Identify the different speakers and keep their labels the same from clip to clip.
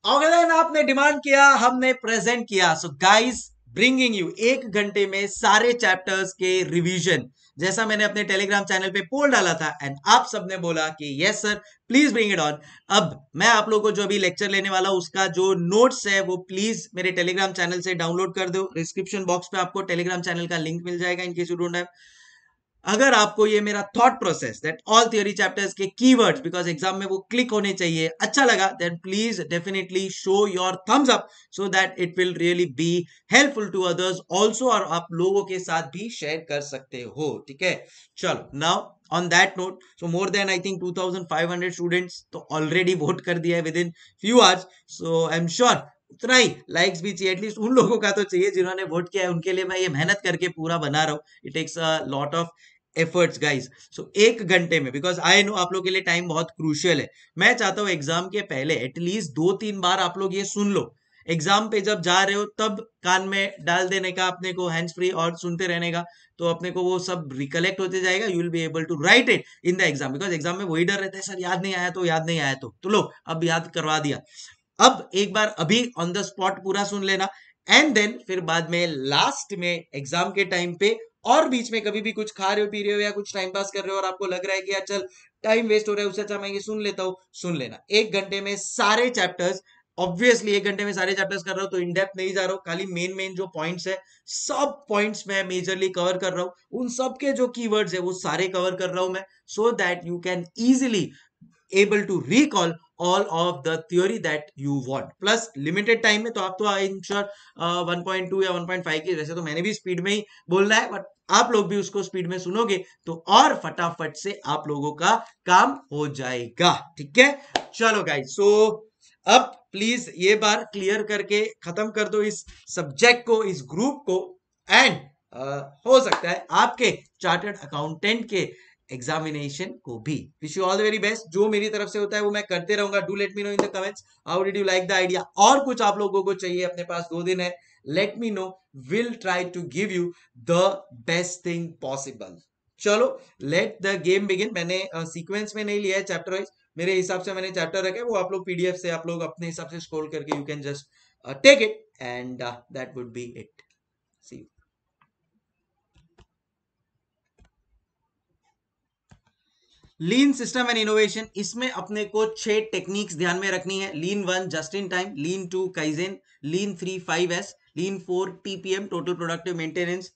Speaker 1: अगले दिन आपने डिमांड किया, हमने प्रेजेंट किया। सो गाइस, ब्रिंगिंग यू 1 घंटे में सारे चैप्टर्स के रिवीजन, जैसा मैंने अपने टेलीग्राम चैनल पे पोल डाला था एंड आप सबने बोला कि yes sir please bring it on. अब मैं आप लोगों को जो अभी लेक्चर लेने वाला हूं उसका जो नोट्स है वो प्लीज मेरे टेलीग्राम चैनल से डाउनलोड कर दो। डिस्क्रिप्शन बॉक्स पे आपको टेलीग्राम चैनल का लिंक मिल जाएगा in case you don't have. अगर आपको ये मेरा thought process that all theory chapters के कीवर्ड्स बिकॉज एग्जाम में वो क्लिक होने चाहिए अच्छा लगा, then please definitely show your thumbs up so that it will really be helpful to others also, और आप लोगों के साथ भी शेयर कर सकते हो। ठीक है, चलो now on that note, so more than I think 2500 students तो ऑलरेडी वोट कर दिया है with in few hours. So I am sure उतना ही लाइक्स भी चाहिए, एटलीस्ट उन लोगों का तो चाहिए जिन्होंने वोट किया है, उनके लिए मैं ये मेहनत करके पूरा बना रहा हूँ। It takes a lot of efforts guys. So 1 घंटे में, बिकॉज आई नो आप लोग के लिए टाइम बहुत क्रूशियल है, मैं चाहता हूँ एग्जाम के पहले एटलीस्ट 2-3 बार आप लोग ये सुन लो। एग्जाम पे जब जा रहे हो तब कान में डाल देने का अपने को हैंड्स फ्री और सुनते रहने का, तो अपने को वो सब रिकलेक्ट होते जाएगा। You will be able to write it in the exam, because exam में वही डर रहता है सर याद नहीं आया तो, याद नहीं आया तो लो अब याद करवा दिया। अब एक बार अभी ऑन द स्पॉट पूरा सुन लेना, एंड देन फिर बाद में लास्ट में एग्जाम के टाइम पे और बीच में कभी भी कुछ खा रहे हो पी रहे हो या कुछ टाइम पास कर रहे हो और आपको लग रहा है कि यार चल टाइम वेस्ट हो रहा है, उससे अच्छा मैं ये सुन लेता हूँ, सुन लेना। 1 घंटे में सारे चैप्टर्स, ऑब्वियसली 1 घंटे में सारे चैप्टर्स कर रहा हूँ तो इन डेप्थ नहीं जा रहा हूँ, खाली मेन मेन जो पॉइंट्स है सब पॉइंट्स मैं मेजरली कवर कर रहा हूँ, उन सब के जो कीवर्ड्स है वो सारे कवर कर रहा हूँ मैं, so that you can easily able to recall all of the theory that you want। Plus limited time में तो आप तो आई एम श्योर 1.2 या 1.5 की, वैसे तो मैंने भी स्पीड में ही बोलना है, बट आप लोग भी उसको स्पीड में सुनोगे तो और फटाफट से आप लोगों का काम हो जाएगा। ठीक है, चलो गाइस, सो अब प्लीज ये बार क्लियर करके खत्म कर दो इस सब्जेक्ट को, इस ग्रुप को, एंड हो सकता है आपके चार्टर्ड अकाउंटेंट के एग्जामिनेशन को भी। Wish you all the very best. जो मेरी तरफ से होता है वो मैं करते रहूंगा। Do let me know in the comments how did you like the idea, और कुछ आप लोगों को चाहिए, अपने पास 2 दिन है, let me know, will try to give you the best thing possible. चलो लेट द गेम बिगिन। मैंने सीक्वेंस में नहीं लिया है चैप्टर वाइज, मेरे हिसाब से मैंने चैप्टर रखा है, वो आप लोग पीडीएफ से आप लोग अपने हिसाब से स्क्रॉल करके you can just take it and that would be it. See you. Lean system and innovation, इसमें अपने को 6 टेक्निक्स ध्यान में रखनी है। Lean 1 just in time, lean 2 kaizen, lean 3 5S, lean 4 TPM total productive maintenance,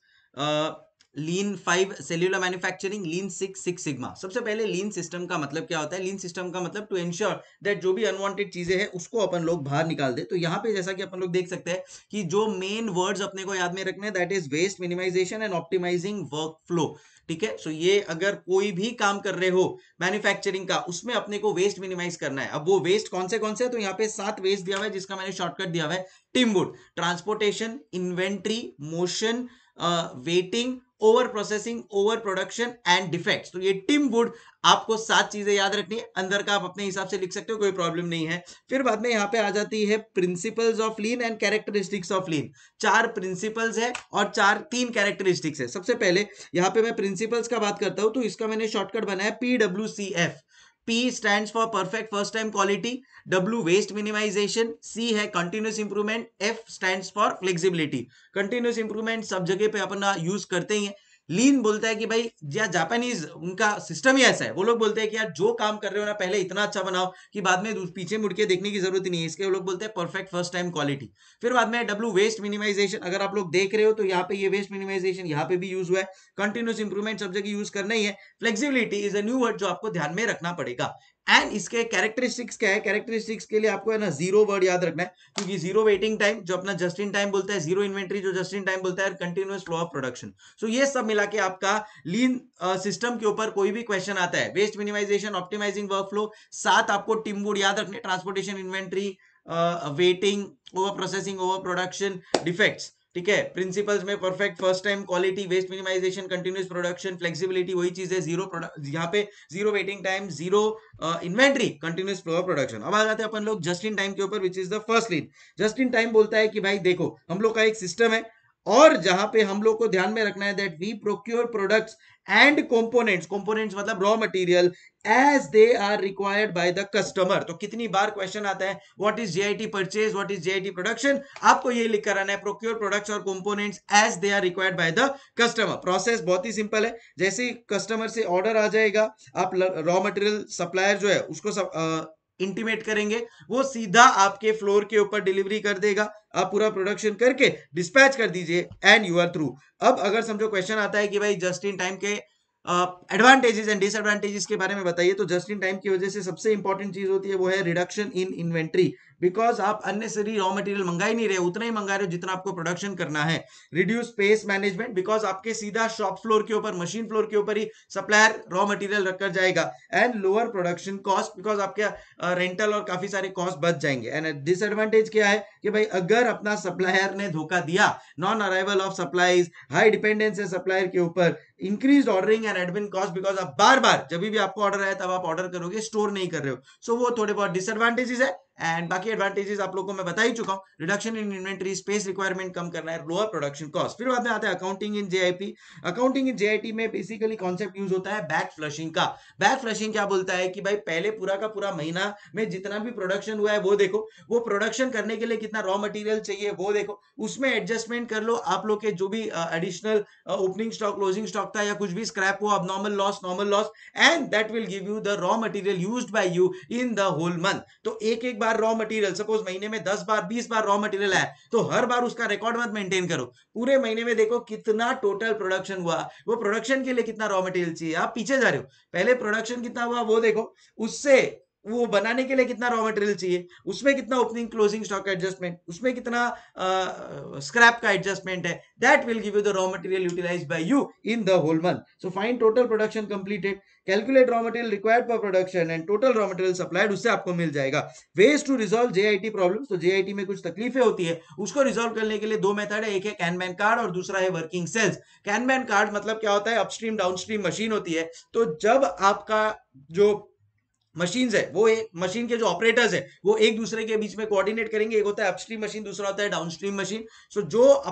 Speaker 1: lean 5 cellular manufacturing, lean 6 six sigma. सबसे पहले लीन system का मतलब क्या होता है? लीन सिस्टम का मतलब टू एंश्योर दैट जो भी अनवांटेड चीजें हैं उसको अपन लोग बाहर निकाल दे। तो यहाँ पे जैसा कि अपन लोग देख सकते हैं कि जो मेन वर्ड्स अपने को याद में रखने हैं that is waste minimisation and optimising work flow. ठीक है, सो ये अगर कोई भी काम कर रहे हो मैन्युफैक्चरिंग का, उसमें अपने को वेस्ट मिनिमाइज करना है। अब वो वेस्ट कौन से है? तो यहाँ पे 7 वेस्ट दिया हुआ है जिसका मैंने शॉर्टकट दिया हुआ है TIMWOOD. Transportation, inventory, motion, waiting, over processing, over production and defects. तो ये टिमवुड आपको 7 चीजें याद रखनी है। अंदर का आप अपने हिसाब से लिख सकते हो, कोई प्रॉब्लम नहीं है। फिर बाद में यहाँ पे आ जाती है principles of lean and characteristics of lean. 4 principles है और 3 कैरेक्टरिस्टिक्स है। सबसे पहले यहाँ पे मैं प्रिंसिपल्स का बात करता हूं तो इसका मैंने शॉर्टकट बनाया PWCF। P stands for perfect first time quality, W waste minimization, C है continuous improvement, F stands for flexibility। continuous improvement सब जगह पे अपना यूज करते ही है। लीन बोलता है कि भाई या जापानीज उनका सिस्टम ही ऐसा है, वो लोग बोलते हैं कि यार जो काम कर रहे हो ना पहले इतना अच्छा बनाओ कि बाद में पीछे मुड़ के देखने की जरूरत ही नहीं है, इसके वो लोग बोलते हैं परफेक्ट फर्स्ट टाइम क्वालिटी। फिर बाद में डब्ल्यू वेस्ट मिनिमाइजेशन, अगर आप लोग देख रहे हो तो यहाँ पे ये वेस्ट मिनिमाइजेशन यहाँ पे भी यूज हुआ है। कंटिन्यूस इंप्रूवमेंट सब जगह यूज करना ही है। Flexibility is a new word जो आपको ध्यान में रखना पड़ेगा। एंड इसके कैरेक्टरिस्टिक्स क्या है? कैरेक्टरिस्टिक्स के लिए आपको है ना 0 वर्ड याद रखना है, क्योंकि 0 वेटिंग टाइम जो अपना जस्ट इन टाइम बोलता है, 0 इन्वेंट्री जो जस्ट इन टाइम बोलता है, continuous flow of production. So ये सब मिला के आपका लीन सिस्टम के ऊपर कोई भी क्वेश्चन आता है, वेस्ट मिनिमाइजेशन, ऑप्टिमाइजिंग वर्कफ्लो, 7 आपको टिमवुड याद रखने, transportation, inventory, waiting, over processing, over production, defects. ठीक है, प्रिंसिपल्स में perfect first time quality, waste minimisation, continuous production, flexibility, वही चीज है। 0 यहाँ पे 0 waiting time, 0 inventory, continuous flow of production. अब आ जाते हैं अपन लोग जस्ट इन टाइम के ऊपर, which is the first lean. Just in time बोलता है कि भाई देखो हम लोग का एक सिस्टम है, और जहां पे हम लोग को ध्यान में रखना है that we procure products and components मतलब raw material as they are required by the customer. तो कितनी बार क्वेश्चन आता है what is JIT purchase, what is JIT production, आपको ये लिख कर आना है प्रोक्योर प्रोडक्ट्स और components as they are required by the customer. Process बहुत ही सिंपल है, जैसे ही कस्टमर से ऑर्डर आ जाएगा आप रॉ मटेरियल सप्लायर जो है उसको इंटीमेट करेंगे, वो सीधा आपके फ्लोर के ऊपर डिलीवरी कर देगा, आप पूरा प्रोडक्शन करके डिस्पैच कर दीजिए एंड यू आर थ्रू। अब अगर समझो क्वेश्चन आता है कि भाई जस्ट इन टाइम के एडवांटेजेस एंड डिसएडवांटेजेस के बारे में बताइए, तो जस्ट इन टाइम की वजह से सबसे इंपॉर्टेंट चीज होती है वो है रिडक्शन इन इन्वेंट्री, बिकॉज आप अननेसेसरी रॉ मटेरियल मंगा ही नहीं रहे, उतना ही मंगा रहे हो जितना आपको प्रोडक्शन करना है। रिड्यूस स्पेस मैनेजमेंट, बिकॉज आपके सीधा शॉप फ्लोर के ऊपर मशीन फ्लोर के ऊपर ही सप्लायर रॉ मटेरियल रखकर जाएगा। And lower production cost, because आपके रेंटल और काफी सारे कॉस्ट बच जाएंगे। एंड डिसएडवांटेज क्या है कि भाई अगर अपना सप्लायर ने धोखा दिया, non arrival of supplies, high dependence है सप्लायर के ऊपर, increase ordering and admin cost, because आप बार बार जब भी आपको ऑर्डर आए तब आप ऑर्डर करोगे, स्टोर नहीं कर रहे हो। सो वो थोड़े बहुत डिसएडवांटेजेस है। एंड बाकी एडवांटेजेस आप लोगों को मैं बता ही चुका हूं, reduction in inventory, space requirement कम करना है, लोअर प्रोडक्शन कॉस्ट। फिर बाद में आता है accounting in JIT. Accounting in JIT में बेसिकली कॉन्सेप्ट यूज होता है बैक फ्लशिंग का। बैक फ्लशिंग क्या बोलता है कि भाई पहले पूरा का पूरा महीना में जितना भी प्रोडक्शन हुआ है वो देखो, वो प्रोडक्शन करने के लिए कितना रॉ मटेरियल चाहिए वो देखो, उसमें एडजस्टमेंट कर लो। आप लोग के जो भी additional opening stock, closing stock था या कुछ भी स्क्रैप हुआ, abnormal loss, normal loss, and that will give you the raw material used by you in the whole month. तो एक एक बार रॉ मटेरियल, सपोज महीने में 10 बार 20 बार रॉ मटेरियल आया, तो हर बार उसका रिकॉर्ड मत मेंटेन करो, पूरे महीने में देखो कितना टोटल प्रोडक्शन हुआ, वो प्रोडक्शन के लिए कितना रॉ मटेरियल चाहिए, आप पीछे जा रहे हो, पहले प्रोडक्शन कितना हुआ वो देखो, उससे वो बनाने के लिए कितना रॉ मटेरियल चाहिए, उसमें कितना ओपनिंग क्लोजिंग स्टॉक एडजस्टमेंट, उसमें कितना स्क्रैप का एडजस्टमेंट है, that will give you the raw material utilised by you in the whole month. So find total production completed, calculate raw material required for production and total raw material supplied, उससे आपको मिल जाएगा। Ways to resolve JIT problems, तो JIT में कुछ तकलीफें होती है, उसको रिजॉल्व करने के लिए दो मेथड है, एक है कैनमैन कार्ड और दूसरा है वर्किंग सेल्स। कैनमैन कार्ड मतलब क्या होता है, अपस्ट्रीम डाउनस्ट्रीम मशीन होती है, तो जब आपका जो मशीन्स है, वो एक मशीन के जो ऑपरेटर्स है वो एक दूसरे के बीच में कोऑर्डिनेट करेंगे, एक होता है अपस्ट्रीम मशीन, दूसरा होता है डाउनस्ट्रीम मशीन। सो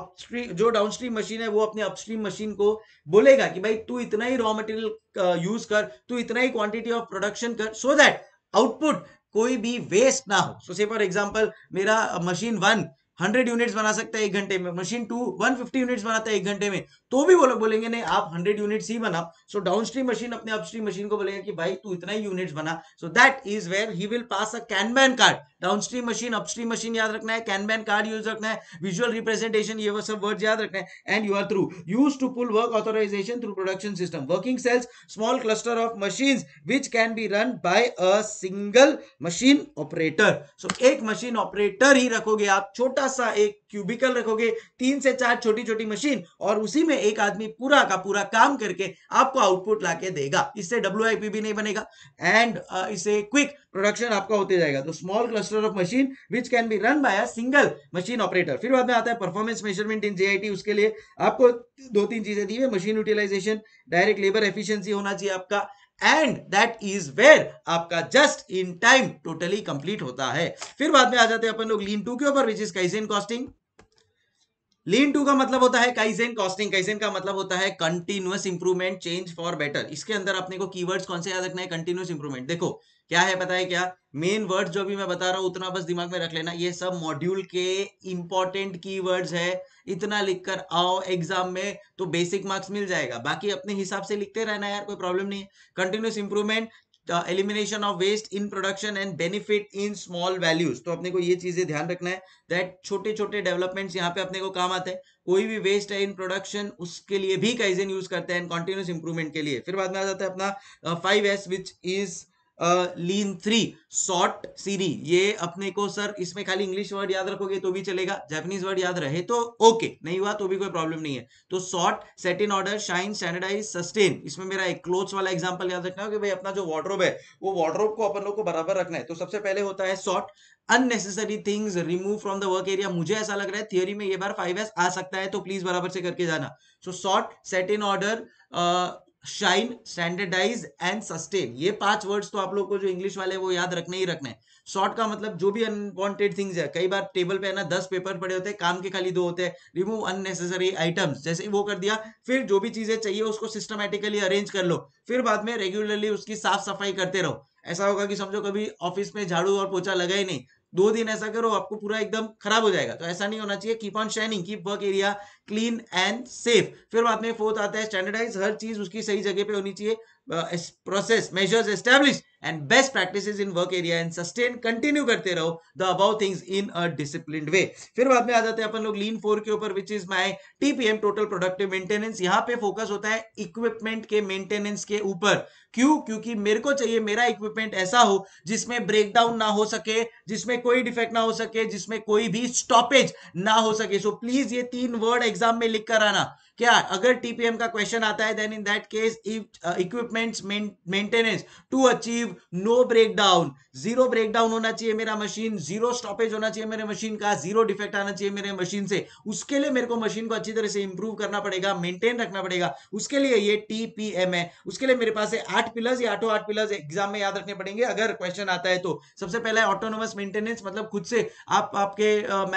Speaker 1: जो डाउनस्ट्रीम मशीन है वो अपने अपस्ट्रीम मशीन को बोलेगा कि भाई तू इतना ही रॉ मटेरियल यूज कर, तू इतना ही क्वांटिटी ऑफ प्रोडक्शन कर, सो दैट आउटपुट कोई भी वेस्ट ना हो। सो से फॉर एग्जांपल मेरा मशीन 1 100 यूनिट्स बना सकता है एक घंटे में, मशीन 2 150 यूनिट्स बनाता है एक घंटे में, तो भी वो लोग बोलेंगे नहीं आप 100 यूनिट्स ही बनाओ। सो डाउनस्ट्रीम मशीन अपने अपस्ट्रीम मशीन को बोलेगा कि भाई तू इतना ही यूनिट्स बना। So that is where he will pass a kanban card. Downstream machine, upstream machine याद रखना है, कैनमैन कार्ड यूज रखना है, विजुअल रिप्रेजेंटेशन, ये वो सब वर्ड्स याद रखना है, and you are through. Use to pull work authorisation through production system. Working cells, small cluster of machines which can be run by a single machine operator. So एक machine operator ही रखोगे आप, छोटा सा एक cubicle रखोगे, 3 से 4 छोटी छोटी मशीन, और उसी में एक आदमी पूरा का पूरा काम करके आपको आउटपुट लाके देगा। इससे WIP भी नहीं बनेगा एंड इससे क्विक प्रोडक्शन आपका होते जाएगा। तो small cluster of machine which can be run by a single machine operator. फिर बाद में आता है परफॉर्मेंस मेजरमेंट इन जेआईटी। उसके लिए आपको 2-3 चीजें दी है, machine utilisation, direct labour efficiency होना चाहिए आपका, एंड दैट इज वेयर आपका just in time totally complete होता है। फिर बाद में आ जाते हैं अपन लोग लीन 2 के ऊपर, which is kaizen costing. Lean 2 का मतलब होता है काइजेन कॉस्टिंग। काइजेन का मतलब होता है continuous improvement, change for better. इसके अंदर अपने को कीवर्ड्स कौन से याद रखना है, कंटिन्यूअस इंप्रूवमेंट। देखो क्या है पता है क्या, मेन वर्ड जो भी मैं बता रहा हूं उतना बस दिमाग में रख लेना, ये सब मॉड्यूल के इंपॉर्टेंट कीवर्ड्स है, इतना लिखकर आओ एग्जाम में तो बेसिक मार्क्स मिल जाएगा, बाकी अपने हिसाब से लिखते रहना यार, कोई प्रॉब्लम नहीं है। Continuous improvement, elimination of waste in production and benefit in small values. तो अपने को ये चीजें ध्यान रखना है दैट छोटे छोटे डेवलपमेंट्स यहाँ पे अपने को काम आते हैं। कोई भी वेस्ट है इन प्रोडक्शन उसके लिए भी काइजेन यूज करते हैं, कंटिन्यूस इंप्रूवमेंट के लिए। फिर बाद में आ जाता है अपना 5S which is lean 3 sort सीरी। ये अपने को सर इसमें खाली इंग्लिश वर्ड याद रखोगे तो भी चलेगा, जापानीज वर्ड याद रहे तो ओके, नहीं हुआ तो भी कोई प्रॉब्लम नहीं है। तो sort, set in order, shine, standardise, sustain. इसमें मेरा एक क्लोथ्स वाला एग्जांपल याद रखना है कि भाई अपना जो वार्डरोब है वो वार्डरोब को अपन लोग को बराबर रखना है। तो सबसे पहले होता है sort, unnecessary things remove from the work area. मुझे ऐसा लग रहा है थियोरी में ये बार 5S आ सकता है, तो प्लीज बराबर से करके जाना। So sort, set in order, shine, standardise and sustain, ये 5 वर्ड्स तो आप लोग को जो इंग्लिश वाले वो याद रखने ही रखने हैं। सॉर्ट का मतलब जो भी अनवांटेड थिंग्स है, कई बार टेबल पे है ना 10 पेपर पड़े होते हैं, काम के खाली 2 होते हैं, रिमूव अननेसेसरी आइटम्स, जैसे वो कर दिया। फिर जो भी चीजें चाहिए उसको सिस्टमैटिकली अरेंज कर लो, फिर बाद में रेगुलरली उसकी साफ सफाई करते रहो। ऐसा होगा कि समझो कभी ऑफिस में झाड़ू और पोछा लगा ही नहीं, 2 दिन ऐसा करो आपको पूरा एकदम खराब हो जाएगा, तो ऐसा नहीं होना चाहिए। Keep on shining, keep work area clean and safe. फिर बाद में फोर्थ आता है स्टैंडर्डाइज, हर चीज उसकी सही जगह पे होनी चाहिए। Process measures establish and best practices in work area and sustain, continue करते रहो the about things in a disciplined way. फिर बाद में आ जाते हैं अपन लोग लीन 4 के ऊपर, which is my TPM, total productive maintenance. यहाँ पे फोकस होता है इक्विपमेंट के मेंटेनेंस के ऊपर। क्यों? क्योंकि मेरे को चाहिए मेरा इक्विपमेंट ऐसा हो जिसमें ब्रेकडाउन ना हो सके, जिसमें कोई डिफेक्ट ना हो सके, जिसमें कोई भी स्टॉपेज ना हो सके। सो प्लीज ये 3 वर्ड एग्जाम में लिख कर आना। क्या अगर टीपीएम का क्वेश्चन आता है, then in that case equipments maintenance to achieve no breakdown, zero breakdown होना चाहिए मेरा मशीन, जीरो स्टॉपेज होना चाहिए मेरे मशीन का, जीरो डिफेक्ट आना चाहिए मेरे मशीन से। उसके लिए मेरे को मशीन को अच्छी तरह से इंप्रूव करना पड़ेगा, मेंटेन रखना पड़ेगा, उसके लिए ये टीपीएम है। उसके लिए मेरे पास है 8 पिलर्स, ये 8 पिलर्स एग्जाम में याद रखने पड़ेंगे अगर क्वेश्चन आता है तो। सबसे पहला है ऑटोनोमस मेंटेनेंस, मतलब खुद से आप आपके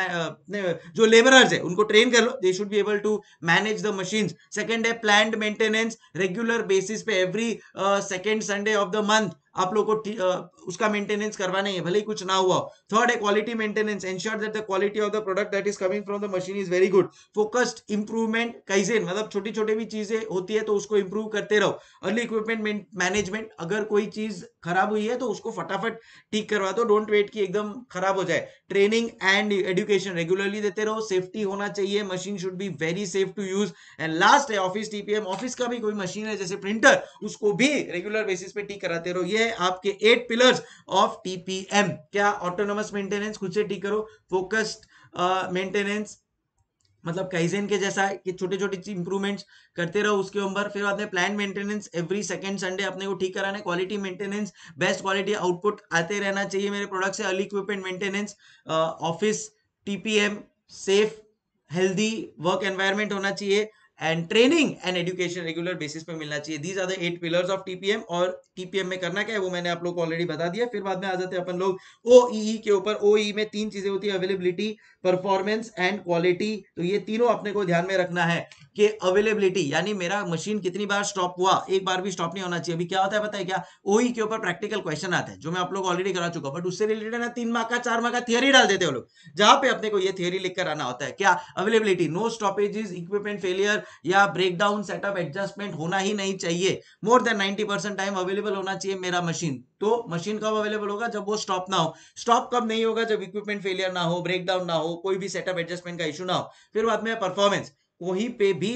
Speaker 1: जो लेबरर्स है उनको ट्रेन कर लो, they should be able to manage the machines. Second है प्लान्ड मेंटेनेंस, रेगुलर बेसिस पे every second Sunday of the month आप लोग को उसका मेंटेनेंस करवाना है, भले ही कुछ ना हुआ। थर्ड है quality maintenance, ensure that the quality of the product that is coming from the machine is very good. Focused improvement, kaizen, मतलब छोटी छोटी भी चीजें होती है तो उसको इंप्रूव करते रहो। अर्ली इक्विपमेंट मैनेजमेंट, अगर कोई चीज खराब हुई है तो उसको फटाफट ठीक करवा दो, डोंट वेट कि एकदम खराब हो जाए। ट्रेनिंग एंड एजुकेशन रेगुलरली देते रहो, सेफ्टी होना चाहिए, machine should be very safe to use. And last है ऑफिस टीपीएम, ऑफिस का भी कोई मशीन है जैसे प्रिंटर, उसको भी रेगुलर बेसिस पे ठीक कराते रहो। ये है आपके 8 पिलर्स ऑफ टीपीएम। क्या? ऑटोनोमस मेंटेनेंस खुद से ठीक करो, फोकस्ड मेंटेनेंस मतलब काइजेन के जैसा कि छोटे छोटे इंप्रूवमेंट्स करते रहो उसके ऊपर। फिर बाद में plan maintenance, every second Sunday अपने को ठीक कराना है। Quality maintenance, best quality output आते रहना चाहिए मेरे प्रोडक्ट से। Early equipment maintenance, office TPM, safe healthy work environment होना चाहिए, and training and education regular basis पे मिलना चाहिए। These are the 8 pillars of TPM. और टीपीएम में करना क्या है वो मैंने आप लोग को ऑलरेडी बता दिया। फिर बाद में आ जाते हैं अपन लोग ओईई के ऊपर। ओईई में 3 चीजें होती है, अवेलेबिलिटी, परफॉर्मेंस एंड क्वालिटी। तो ये तीनों अपने को ध्यान में रखना है कि अवेलेबिलिटी यानी मेरा मशीन कितनी बार स्टॉप हुआ, एक बार भी स्टॉप नहीं होना चाहिए। अभी क्या होता है पता है क्या? ओई के ऊपर प्रैक्टिकल क्वेश्चन आते हैं जो मैं आप लोग ऑलरेडी करा चुका, बट उससे रिलेटेड ना 3 मार्क का 4 मार्क का थियरी डाल देते हो लोग, जहां पे अपने को ये थियरी लिखकर आना होता है। क्या? Availability, no stoppages, equipment failure या ब्रेकडाउन, सेटअप एडजस्टमेंट होना ही नहीं चाहिए। मोर देन 90% टाइम अवेलेबल होना चाहिए मेरा मशीन। तो मशीन कब अवेलेबल होगा? जब वो स्टॉप ना हो। स्टॉप कब नहीं होगा? जब इक्विपमेंट फेलियर ना हो, ब्रेकडाउन ना हो, कोई भी सेटअप एडजस्टमेंट का इशू ना हो। फिर बाद में परफॉर्मेंस, वहीं पे भी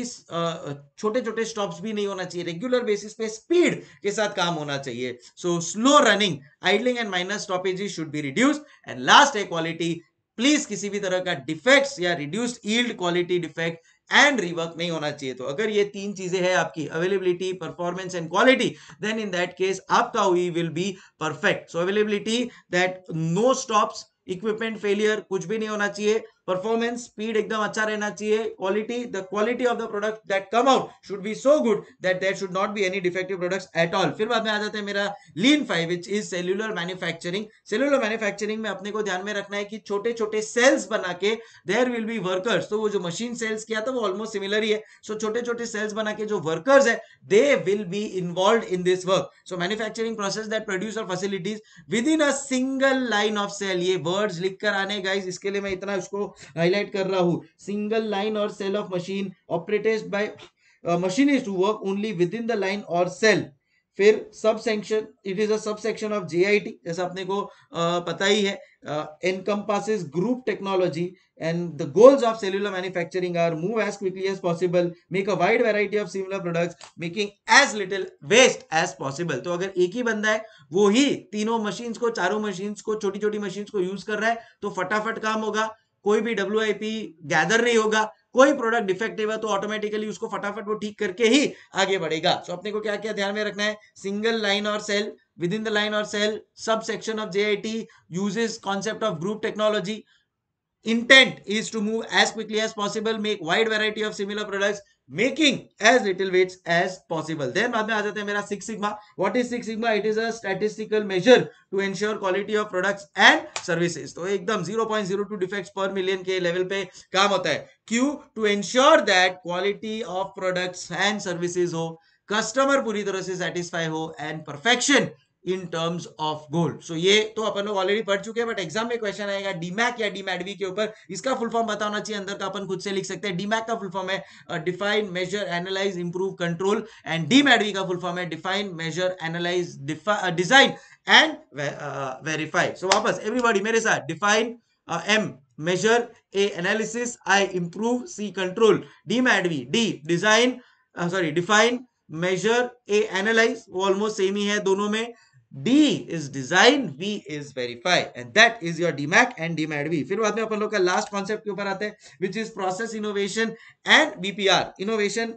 Speaker 1: छोटे छोटे स्टॉप्स भी नहीं होना चाहिए, रेगुलर बेसिस पे स्पीड के साथ काम होना चाहिए। So slow running, idling and minor stoppages should be reduced. And last है क्वालिटी, प्लीज किसी भी तरह का डिफेक्ट्स या reduced yield quality defect and rework नहीं होना चाहिए। तो अगर ये 3 चीजें हैं आपकी, availability, performance and quality, then in that case आपका OEE will be perfect. So availability, that no stops, equipment failure कुछ भी नहीं होना चाहिए, परफॉर्मेंस स्पीड एकदम अच्छा रहना चाहिए, quality, the quality of the product that come out should be so good that there should not be any defective products at all. फिर बाद में आ जाता है मेरा lean 5 which is cellular manufacturing. Cellular manufacturing में अपने को ध्यान में रखना है कि छोटे छोटे सेल्स बना के देयर विल बी वर्कर्स। तो वो जो मशीन सेल्स किया था वो ऑलमोस्ट सिमिलर ही है। सो छोटे छोटे सेल्स बना के जो वर्कर्स है they will be involve in this work. So manufacturing process that produce और facilities within a single line of cell. ये वर्ड्स लिख कर आने गाइस, इसके लिए मैं इतना उसको हाईलाइट कर रहा हूं। सिंगल लाइन और cell of machine operated by machine is to work only within the line और सेल। फिर sub section, it is a sub section of JIT, जैसा अपने को पता ही है, encompasses group technology, and the goals of cellular manufacturing are move as quickly as possible, make a wide variety of similar products, making as little waste as possible। तो अगर एक ही बंदा है वो ही तीनों मशीन्स को, चारों मशीन्स को, छोटी छोटी मशीन्स को यूज कर रहा है तो फटाफट काम होगा, कोई भी WIP गैदर नहीं होगा, कोई प्रोडक्ट डिफेक्टिव है तो ऑटोमेटिकली उसको फटाफट वो ठीक करके ही आगे बढ़ेगा। सो अपने को क्या क्या ध्यान में रखना है? सिंगल लाइन और cell, within the line or cell, subsection of JIT, uses concept of group technology, intent is to move as quickly as possible, make wide variety of similar products, making as little waits as possible. Then बाद में आ जाते हैं मेरा six sigma. What is six sigma? It is a statistical measure to ensure quality of products and services. तो एकदम 0.02 defects पर million के लेवल पे काम होता है। क्यों? To ensure that quality of products and services हो, कस्टमर पूरी तरह से सेटिस्फाई हो and perfection in terms of goal. So ये तो अपन लोग ऑलरेडी पढ़ चुके हैं, बट एग्जाम में क्वेश्चन आएगा डीमैक या डीमैडवी के ऊपर। इसका फुल फॉर्म पता होना चाहिए, अंदर का अपन खुद से लिख सकते हैं। डीमैक का फुल फॉर्म है define, measure, analyse, improve, control, and DMADV का फुल फॉर्म है define, measure, analyse, design and verify. So वापस एवरीबॉडी मेरे साथ, define, M measure, A analysis, I improve, C control, DMADV, D design, sorry define, measure, A analyse, वो almost same ही है दोनों में। D is design, V is verify, and that is your DMAC and DMADV। फिर बाद में अपन लोग का लास्ट कॉन्सेप्ट के ऊपर आते हैं, which is process innovation and BPR। Innovation,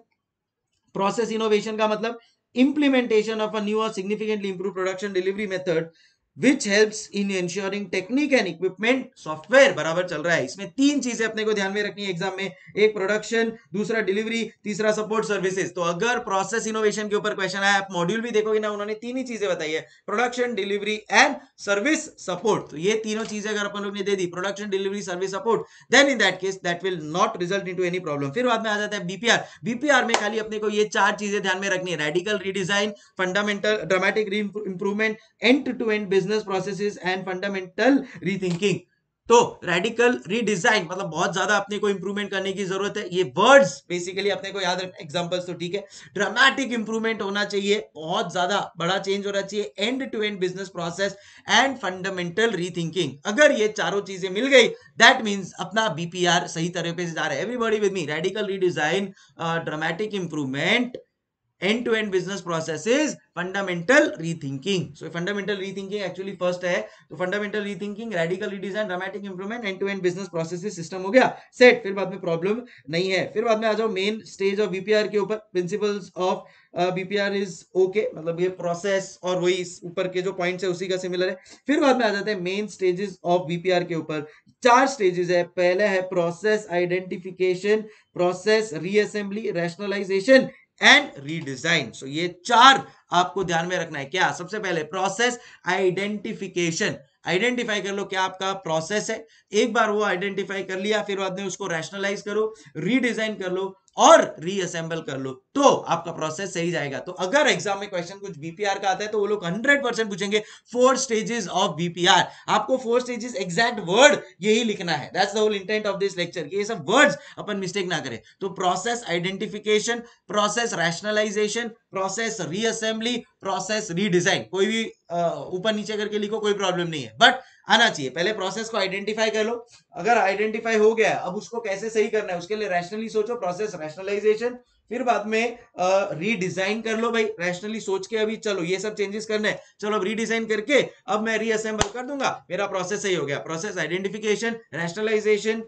Speaker 1: process innovation का मतलब implementation of a new or significantly improved production delivery method which helps in ensuring technique and equipment software बराबर चल रहा है। इसमें तीन चीजें अपने को ध्यान में रखनी है एग्जाम में, एक प्रोडक्शन, दूसरा डिलीवरी, तीसरा सपोर्ट सर्विसेज। तो अगर प्रोसेस इनोवेशन के ऊपर क्वेश्चन आया, आप मॉड्यूल भी देखोगे ना, उन्होंने तीन ही चीजें बताई है, production, delivery and service support. तो ये तीनों चीजें अगर अपन लोग ने दे दी, production, delivery, service support, then in that case that will not result into any problem. फिर बाद में आ जाता है बीपीआर। बीपीआर में खाली अपने को ये चार चीजें ध्यान में रखनी है, radical redesign, fundamental dramatic re improvement, end to end business processes and fundamental rethinking. तो रेडिकल रीडिजाइन मतलब बहुत ज्यादा अपने को इंप्रूवमेंट करने की जरूरत है, ये वर्ड्स बेसिकली अपने को याद रखना, एग्जांपल्स तो ठीक है। ड्रामेटिक इंप्रूवमेंट होना चाहिए, बहुत ज्यादा बड़ा चेंज होना चाहिए, end to end business process and fundamental rethinking. अगर ये चारों चीजें मिल गई, दैट मींस अपना बीपीआर सही तरीके से जा रहा है। Everybody with me, radical redesign, dramatic improvement, end-to-end business processes, fundamental rethinking। So fundamental rethinking actually first है, तो fundamental rethinking, radical redesign, dramatic improvement, end-to-end business processes system हो गया सेट। फिर बाद में प्रॉब्लम नहीं है। फिर बाद में आ जाओ मेन स्टेज ऑफ बीपीआर के ऊपर, principles of BPR is okay, मतलब ये प्रोसेस और वही ऊपर के जो पॉइंट्स है उसी का सिमिलर है। फिर बाद में आ जाते हैं मेन स्टेजेस ऑफ बीपीआर के ऊपर। चार स्टेजेस है। पहला है process identification, process reassembly, rationalisation and redesign. So ये चार आपको ध्यान में रखना है। क्या? सबसे पहले प्रोसेस आइडेंटिफिकेशन, आइडेंटिफाई कर लो क्या आपका प्रोसेस है। एक बार वो आइडेंटिफाई कर लिया, फिर बाद में उसको रैशनलाइज करो, रीडिजाइन कर लो और रीअसेंबल कर लो, तो आपका प्रोसेस सही जाएगा। तो अगर एग्जाम में क्वेश्चन कुछ बीपीआर का आता है तो वो लोग 100% पूछेंगे 4 स्टेजेस ऑफ बीपीआर। आपको 4 स्टेजेस एग्जैक्ट वर्ड यही लिखना है। That's the whole intent of this lecture कि ये सब वर्ड्स अपन मिस्टेक ना करें। तो process identification, process rationalisation, process reassembly, process redesign. कोई भी ऊपर नीचे करके लिखो, कोई प्रॉब्लम नहीं है, बट आना चाहिए। पहले प्रोसेस को आइडेंटिफाई कर लो, अगर आइडेंटिफाई हो गया अब उसको कैसे सही करना है उसके लिए रैशनली सोचो, प्रोसेस रैशनलाइजेशन। फिर बाद में रीडिजाइन कर लो भाई, रैशनली सोच के अभी चलो ये सब चेंजेस करने हैं, चलो अब रीडिजाइन करके अब मैं रीअसेंबल कर दूंगा, मेरा प्रोसेस सही हो गया। Process identification, rationalisation,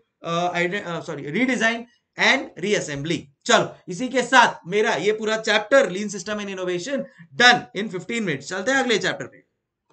Speaker 1: sorry redesign and reassembly. चलो इसी के साथ मेरा ये पूरा chapter lean system and innovation done in 15 minutes. चलते हैं अगले चैप्टर पे।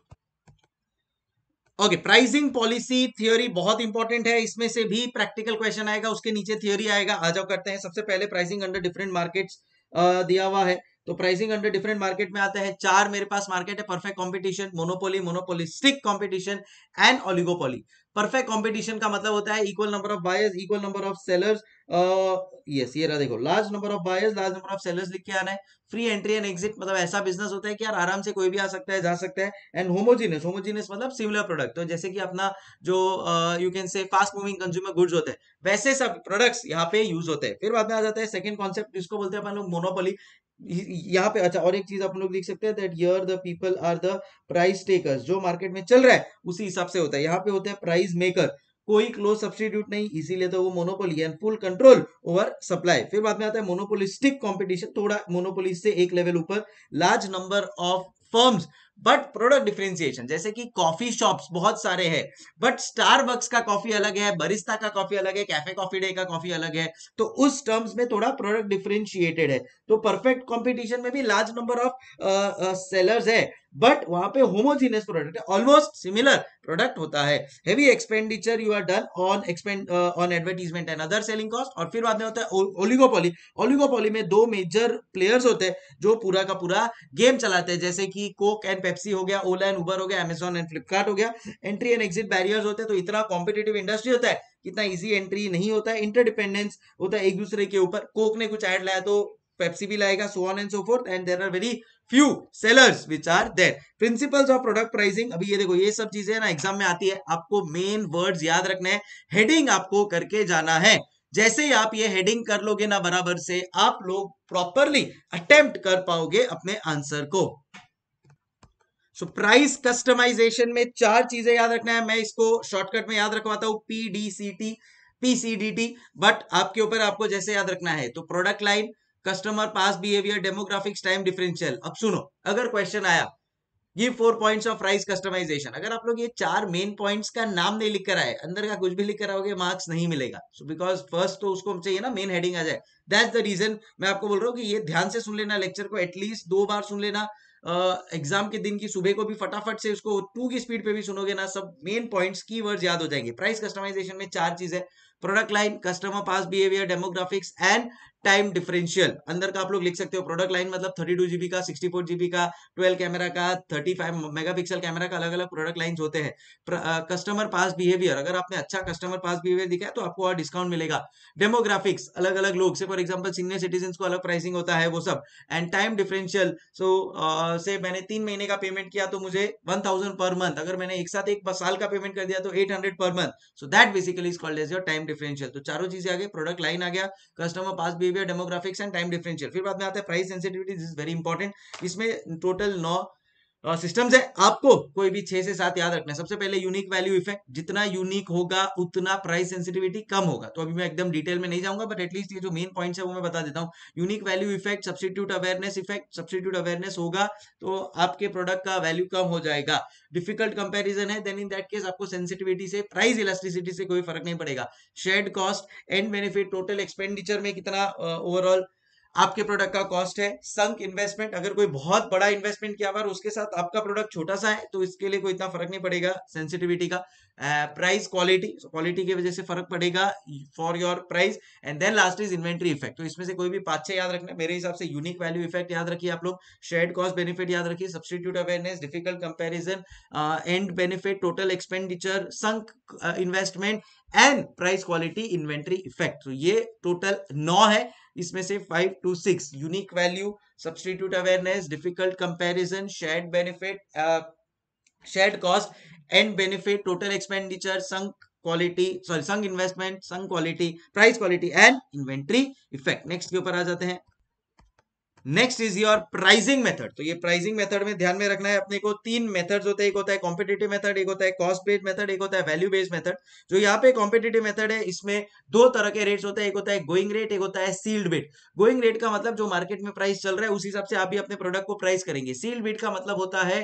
Speaker 1: ओके, प्राइसिंग पॉलिसी थियोरी बहुत इंपॉर्टेंट है, इसमें से भी प्रैक्टिकल क्वेश्चन आएगा, उसके नीचे थियोरी आएगा। आ जाओ करते हैं। सबसे पहले प्राइसिंग अंडर डिफरेंट मार्केट्स दिया हुआ है। तो प्राइसिंग अंडर डिफरेंट मार्केट में आता है चार मेरे पास मार्केट है, perfect competition, monopoly, monopolistic competition and oligopoly. Perfect competition का मतलब होता है equal number of buyers, equal number of sellers, yes ये रहा देखो, large number of buyers, large number of sellers लिख के आना है। फ्री एंट्री एंड एग्जिट मतलब ऐसा बिजनेस होता है कि यार आराम से कोई भी आ सकता है, जा सकता है। एंड होमोजीनियस, होमोजीनियस मतलब सिमिलर प्रोडक्ट, तो जैसे कि अपना जो you can say fast moving consumer goods होते हैं, वैसे सब प्रोडक्ट्स यहाँ पे यूज होते हैं। फिर बाद में आ जाता है सेकंड कॉन्सेप्ट, जिसको बोलते हैं अपन लोग मोनोपोली। यहाँ पे अच्छा और एक चीज अपन लोग लिख सकते हैं, that here the people are the price takers. जो मार्केट में चल रहा है उसी हिसाब से होता है। यहाँ पे होते हैं प्राइस मेकर, कोई क्लोज सब्स्टिट्यूट नहीं, इसीलिए तो वो monopoly and full control over supply. फिर बाद में आता है मोनोपोलिस्टिक कंपटीशन, थोड़ा मोनोपोली से एक लेवल ऊपर, large number of firms but product differentiation, जैसे कि कॉफी शॉप्स बहुत सारे हैं, बट स्टारबक्स का कॉफी अलग है, बरिस्ता का कॉफी अलग है, कैफे कॉफी डे का कॉफी अलग है, तो उस टर्म्स में थोड़ा प्रोडक्ट डिफरेंशिएटेड है। तो परफेक्ट कंपटीशन में भी लार्ज नंबर ऑफ सेलर्स है, बट वहां पे होमोजीनियस प्रोडक्ट है, ऑलमोस्ट सिमिलर प्रोडक्ट होता है। Heavy expenditure you are done on advertisement and other selling cost. और फिर बाद में होता है ओलिगोपोली। ओलिगोपोली में दो मेजर प्लेयर्स होते हैं जो पूरा का पूरा गेम चलाते हैं, जैसे कि कोक एंड पेप्सी हो गया, ओला एंड उबर हो गया, अमेजॉन एंड फ्लिपकार्ट हो गया। एंट्री एंड एग्जिट बैरियर्स होते हैं, तो इतना कॉम्पिटेटिव इंडस्ट्री होता है, इतना इजी एंट्री नहीं होता है, इंटरडिपेंडेंस होता है एक दूसरे के ऊपर। कोक ने कुछ ऐड लाया तो पेप्सी भी लाएगा, so on and so forth, and there are very few sellers which are there. Principles of product pricing, अभी ये देखो ये सब चीजें ना एग्जाम में आती है, आपको मेन वर्ड्स याद रखने हैं, हेडिंग आपको करके जाना है। जैसे ही आप ये हेडिंग कर लोगे ना बराबर से, आप लोग प्रॉपरली अटेम्प्ट कर पाओगे अपने आंसर को। सो प्राइस कस्टमाइजेशन में चार चीजें याद रखना है, मैं इसको शॉर्टकट में याद रखवाता हूं, PDCT PCDT, बट आपके ऊपर, आपको जैसे याद रखना है। तो product line, customer past behaviour, demographics, time differential. अब सुनो, अगर क्वेश्चन आया give 4 points of price customisation, अगर आप लोग ये चार मेन पॉइंट्स का नाम नहीं लिख कर आए, अंदर का कुछ भी लिख कर आओगे, मार्क्स नहीं मिलेगा। सो बिकॉज फर्स्ट तो उसको चाहिए ना मेन हेडिंग आ जाए, दैट्स द रीजन मैं आपको बोल रहा हूँ कि ये ध्यान से सुन लेना, लेक्चर को एटलीस्ट 2 बार सुन लेना। एग्जाम के दिन की सुबह को भी फटाफट से उसको 2 की स्पीड पे भी सुनोगे ना, सब मेन पॉइंट्स की वर्ड्स याद हो जाएंगे। प्राइस कस्टमाइजेशन में चार चीजें, product line, customer past behaviour, demographics and time differential. अंदर का आप लोग लिख सकते हो, प्रोडक्ट लाइन मतलब 32 जीबी का, 64 जीबी का, 12 कैमरा का, 35 मेगापिक्सल कैमरा का, अलग अलग प्रोडक्ट लाइंस होते हैं। कस्टमर पास बिहेवियर, अगर आपने अच्छा कस्टमर पास बिहेवियर दिखाया तो आपको और डिस्काउंट मिलेगा। डेमोग्राफिक्स, अलग अलग लोग से, फॉर एग्जांपल सीनियर सिटीजन को अलग प्राइसिंग होता है वो सब। एंड टाइम डिफरेंशियल, सो से मैंने 3 महीने का पेमेंट किया तो मुझे 1000 पर मंथ, अगर मैंने एक साथ एक साल का पेमेंट कर दिया तो 800 per month. So that basically is called as your time differential. तो चारों चीजें आ गई, प्रोडक्ट लाइन आ गया, customer past behaviour, demographics and time differential. फिर बाद में आता है price sensitivity, this is very important. इसमें टोटल 9 सिस्टम्स है, आपको कोई भी 6 से 7 याद रखना है। सबसे पहले यूनिक वैल्यू इफेक्ट, जितना यूनिक होगा उतना प्राइस सेंसिटिविटी कम होगा। तो अभी मैं एकदम डिटेल में नहीं जाऊंगा, बट एटलीस्ट ये जो मेन पॉइंट्स है वो मैं बता देता हूँ। Unique value effect, substitute awareness effect, substitute awareness होगा तो आपके प्रोडक्ट का वैल्यू कम हो जाएगा। डिफिकल्ट कंपैरिजन है, देन इन दैट केस आपको सेंसिटिविटी से, प्राइस इलास्टिसिटी से कोई फर्क नहीं पड़ेगा। Shared cost, and benefit, total expenditure में कितना ओवरऑल आपके प्रोडक्ट का कॉस्ट है। संक इन्वेस्टमेंट, अगर कोई बहुत बड़ा इन्वेस्टमेंट किया हुआ उसके साथ आपका प्रोडक्ट छोटा सा है तो इसके लिए कोई इतना फर्क नहीं पड़ेगा सेंसिटिविटी का। प्राइस क्वालिटी, क्वालिटी की वजह से फर्क पड़ेगा for your price. And then last is inventory effect. तो इसमें से कोई भी 5-6 याद रखना है मेरे हिसाब से। यूनिक वैल्यू इफेक्ट याद रखिए आप लोग, शेयर्ड कॉस्ट बेनिफिट याद रखिए, substitute awareness, difficult comparison, and benefit, total expenditure, sunk investment and price quality inventory effect. तो ये टोटल 9 है, इसमें से 5 to 6 unique value, substitute awareness, difficult comparison, shared benefit, shared cost and benefit, total expenditure, sunk quality, sorry sunk investment, sunk quality, price quality and inventory effect. Next के ऊपर आ जाते हैं। Next is your pricing method. तो ये pricing method में ध्यान में रखना है अपने को, 3 मेथड्स होते हैं, एक होता है कॉम्पिटिटिव मेथड, एक होता है कॉस्ट बेस्ड मेथड, एक होता है वैल्यू बेस्ड मेथड। जो यहाँ पे कॉम्पिटिटिव मेथड है, इसमें 2 तरह के रेट्स होते हैं, एक होता है गोइंग रेट, एक होता है सील्ड बिड। गोइंग रेट का मतलब जो मार्केट में प्राइस चल रहा है उस हिसाब से आप भी अपने प्रोडक्ट को प्राइस करेंगे। सील्ड बिड का मतलब होता है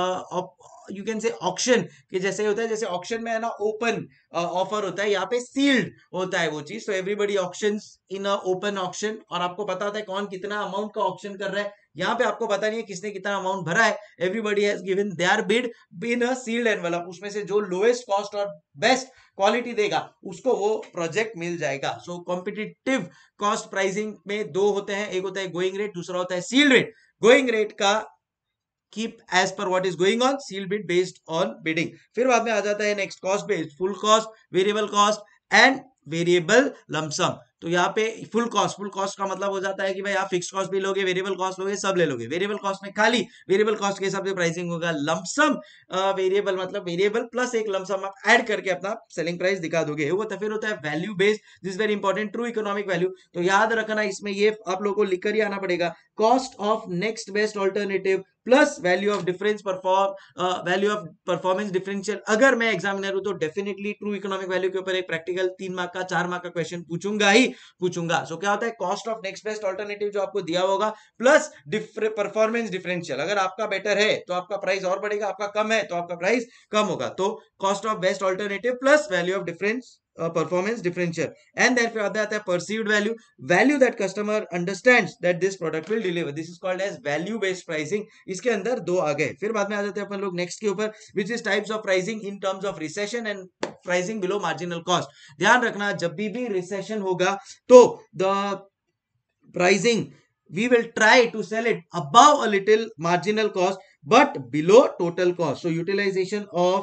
Speaker 1: यू कैन से ऑक्शन, कि जैसे होता है, जैसे ऑक्शन में है ना ओपन ऑफर होता है, यहाँ पे सील्ड होता है वो चीज। तो everybody auctions in a open auction, और आपको पता होता है कौन कितना अमाउंट का ऑक्शन कर रहा है। यहाँ पे आपको पता नहीं है किसने कितना अमाउंट भरा है, everybody has given their bid in a sealed envelope. उसमें से जो लोएस्ट कॉस्ट और बेस्ट क्वालिटी देगा उसको वो प्रोजेक्ट मिल जाएगा। सो कॉम्पिटिटिव कॉस्ट प्राइसिंग में 2 होते हैं, एक होता है गोइंग रेट, दूसरा होता है सील्ड रेट। गोइंग रेट का keep as per what is going on, seal bid based on bidding। फिर बाद में आ जाता है next cost based, full cost, variable cost and variable lump sum. तो यहाँ पे फुल कॉस्ट का मतलब हो जाता है कि भाई आप फिक्स कॉस्ट भी लोगे, वेरिएबल कॉस्ट लोगे, सब ले लोगे। वेरिएबल कॉस्ट में खाली वेरिएबल कॉस्ट के हिसाब से प्राइसिंग होगा। लमसम वेरिएबल मतलब वेरिएबल प्लस एक लमसम आप ऐड करके अपना सेलिंग प्राइस दिखा दोगे, वो तो फिर होता है value based, this very important, true economic value. तो याद रखना इसमें ये आप लोगों को लिखकर ही आना पड़ेगा, cost of next best alternative plus value of difference value of performance differential. अगर मैं एग्जामिनर हूं तो डेफिनेटली ट्रू इकोनॉमिक वैल्यू के ऊपर एक प्रैक्टिकल 3 मार्क का 4 मार्क का क्वेश्चन पूछूंगा ही, पूछूंगा। सो क्या होता है, cost of next best alternative जो आपको दिया होगा प्लस परफॉर्मेंस डिफरेंशियल। अगर आपका बेटर है तो आपका प्राइस और बढ़ेगा, आपका कम है तो आपका प्राइस कम होगा। तो cost of best alternative plus value of difference performance differential. And then फिर आता है perceived value, value that customer understands that this product will deliver, this is called as value based pricing. इसके अंदर दो आ गए। फिर बाद में आ जाते हैं अपन लोग नेक्स्ट के ऊपर, which is types of pricing in terms of recession and pricing below marginal cost. ध्यान रखना, जब भी रिसेशन होगा तो the pricing we will try to sell it above a little marginal cost but below total cost. So utilization of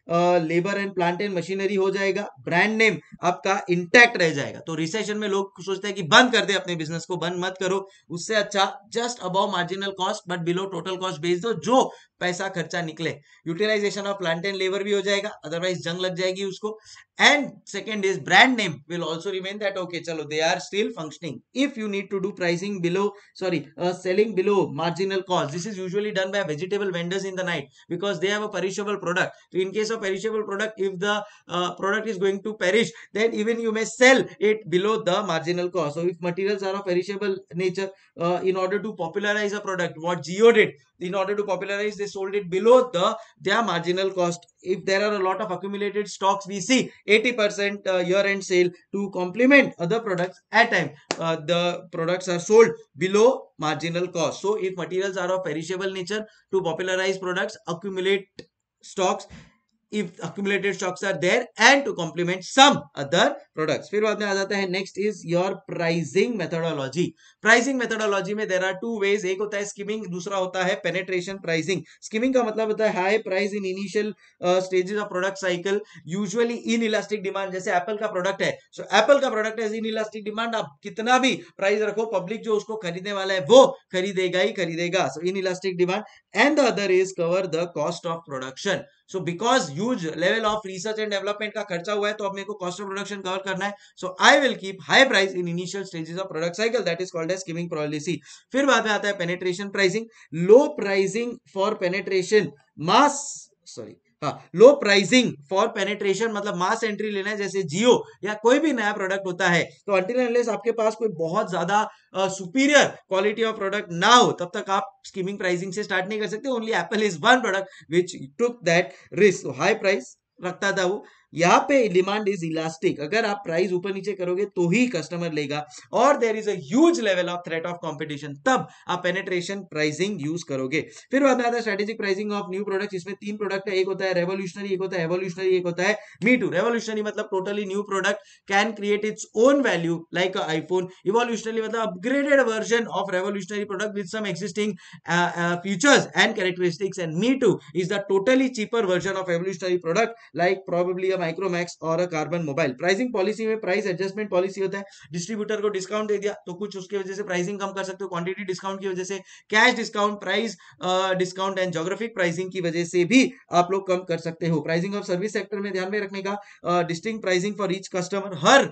Speaker 1: labour and plant and machinery हो जाएगा, brand name आपका intact रह जाएगा। तो रिसेशन में लोग सोचते हैं कि बंद कर दे अपने बिजनेस को, बंद मत करो, उससे अच्छा just above marginal cost but below total cost बेच दो, जो पैसा खर्चा निकले। Utilisation of plant and labour भी हो जाएगा, अदरवाइज जंग लग जाएगी उसको। And second is brand name will also remain that okay चलो they are still functioning. If you need to do pricing below selling below marginal cost, this is usually done by vegetable vendors in the night because they have a perishable product. So in case of perishable product, if the product is going to perish, then even you may sell it below the marginal cost. So if materials are of perishable nature, in order to popularize a product, what Jio did, in order to popularize, they sold it below their marginal cost. If there are a lot of accumulated stocks, we see 80% year end sale to complement other products. At time the products are sold below marginal cost. So if materials are of perishable nature, to popularize products, accumulate stocks, if accumulated stocks are there, and to complement some other products. फिर बाद में आ जाता है next is your pricing methodology. Pricing methodology में there are two ways, एक होता है स्कीमिंग, दूसरा होता है पेनिट्रेशन प्राइसिंग। स्कीमिंग का मतलब होता है high price in initial stages of product cycle, usually inelastic demand. जैसे एप्पल का प्रोडक्ट है, सो एप्पल का प्रोडक्ट है इन इलास्टिक डिमांड, आप कितना भी प्राइस रखो, पब्लिक जो उसको खरीदने वाला है वो खरीदेगा ही खरीदेगा। So inelastic demand. And the other is cover the cost of production. So because huge level of research and development का खर्चा हुआ है, तो अब मेरे को कॉस्ट ऑफ प्रोडक्शन कवर करना है। So I will keep high price in initial stages of product cycle, that is called as skimming policy. फिर बाद में आता है penetration pricing. Low pricing for penetration mass, sorry हाँ, लो प्राइसिंग फॉर पेनिट्रेशन मतलब मास entry लेना है, जैसे जियो या कोई भी नया प्रोडक्ट होता है, तो अंटिल अनलेस आपके पास कोई बहुत ज्यादा सुपीरियर क्वालिटी ऑफ प्रोडक्ट ना हो, तब तक आप स्कीमिंग प्राइसिंग से स्टार्ट नहीं कर सकते। Only Apple is one product which took that risk, high price रखता था वो। यहाँ पे डिमांड इज इलास्टिक, अगर आप प्राइस ऊपर नीचे करोगे तो ही कस्टमर लेगा, और there is a huge level of threat of competition, तब आप पेनिट्रेशन प्राइसिंग यूज करोगे। फिर बाद में आता है strategic pricing of new product. इसमें तीन प्रोडक्ट है, एक होता है रेवोल्यूशनरी, एक होता है एवोल्यूशनरी, एक होता है मी टू। रेवोल्यूशनरी मतलब totally new product can create its own value like iPhone. Evolutionary मतलब upgraded version of revolutionary product with some existing features and characteristics. And me too is the totally cheaper version of evolutionary product like probably a Micromax or a Carbon Mobile. Pricing policy में price adjustment policy होता है, distributor को discount दे दिया तो कुछ उसकी वजह से प्राइसिंग कम कर सकते हो, क्वांटिटी डिस्काउंट की वजह से, cash discount, price discount and geographic pricing की वजह से भी आप लोग कम कर सकते हो। प्राइसिंग ऑफ सर्विस सेक्टर में ध्यान में रखने का distinct pricing for each customer. हर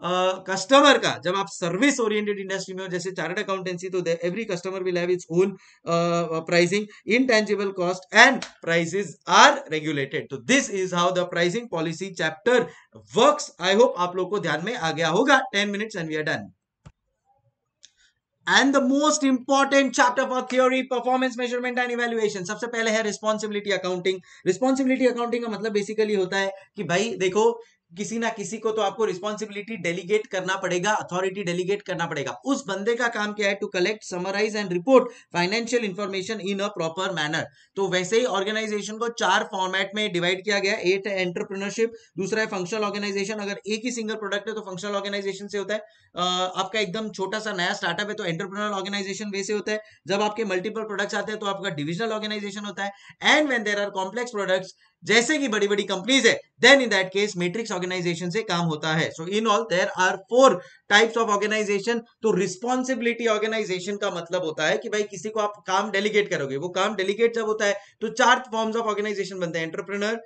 Speaker 1: कस्टमर का, जब आप सर्विस ओरिएंटेड इंडस्ट्री में हो जैसे चार्टर्ड अकाउंटेंसी, तो every customer will have its own pricing, intangible cost and prices are regulated. तो this is how the pricing policy chapter works. I hope आप लोग को ध्यान में आ गया होगा। 10 minutes and we are done. And the most important chapter for theory, performance measurement and evaluation, सबसे पहले है responsibility accounting. Responsibility accounting का मतलब बेसिकली होता है कि भाई देखो, किसी ना किसी को तो आपको रिस्पॉन्सिबिलिटी डेलीगेट करना पड़ेगा, अथॉरिटी डेलीगेट करना पड़ेगा। उस बंदे का काम क्या है? To collect, summarise and report financial information in a proper manner. तो वैसे ही ऑर्गेनाइजेशन को 4 फॉर्मेट में डिवाइड किया गया। एक है एंटरप्रेन्योरशिप, दूसरा है फंक्शनल ऑर्गेनाइजेशन, अगर एक ही सिंगल प्रोडक्ट है तो फंक्शनल ऑर्गेनाइजेशन से होता है। आपका एकदम छोटा सा नया स्टार्टअप है तो एंटरप्रेन्योरल ऑर्गेनाइजेशन वैसे होता है। जब आपके मल्टीपल प्रोडक्ट्स आते हैं तो आपका डिविजनल ऑर्गेनाइजेशन होता है। And when there are complex products, जैसे कि बड़ी बड़ी कंपनीज है, then in that case matrix organisation से काम होता है। So in all there are 4 types of organisation. तो रिस्पॉन्सिबिलिटी ऑर्गेनाइजेशन का मतलब होता है कि भाई किसी को आप काम डेलीगेट करोगे, वो काम डेलीगेट जब होता है तो 4 फॉर्म्स ऑफ ऑर्गेनाइजेशन बनते हैं। Entrepreneur,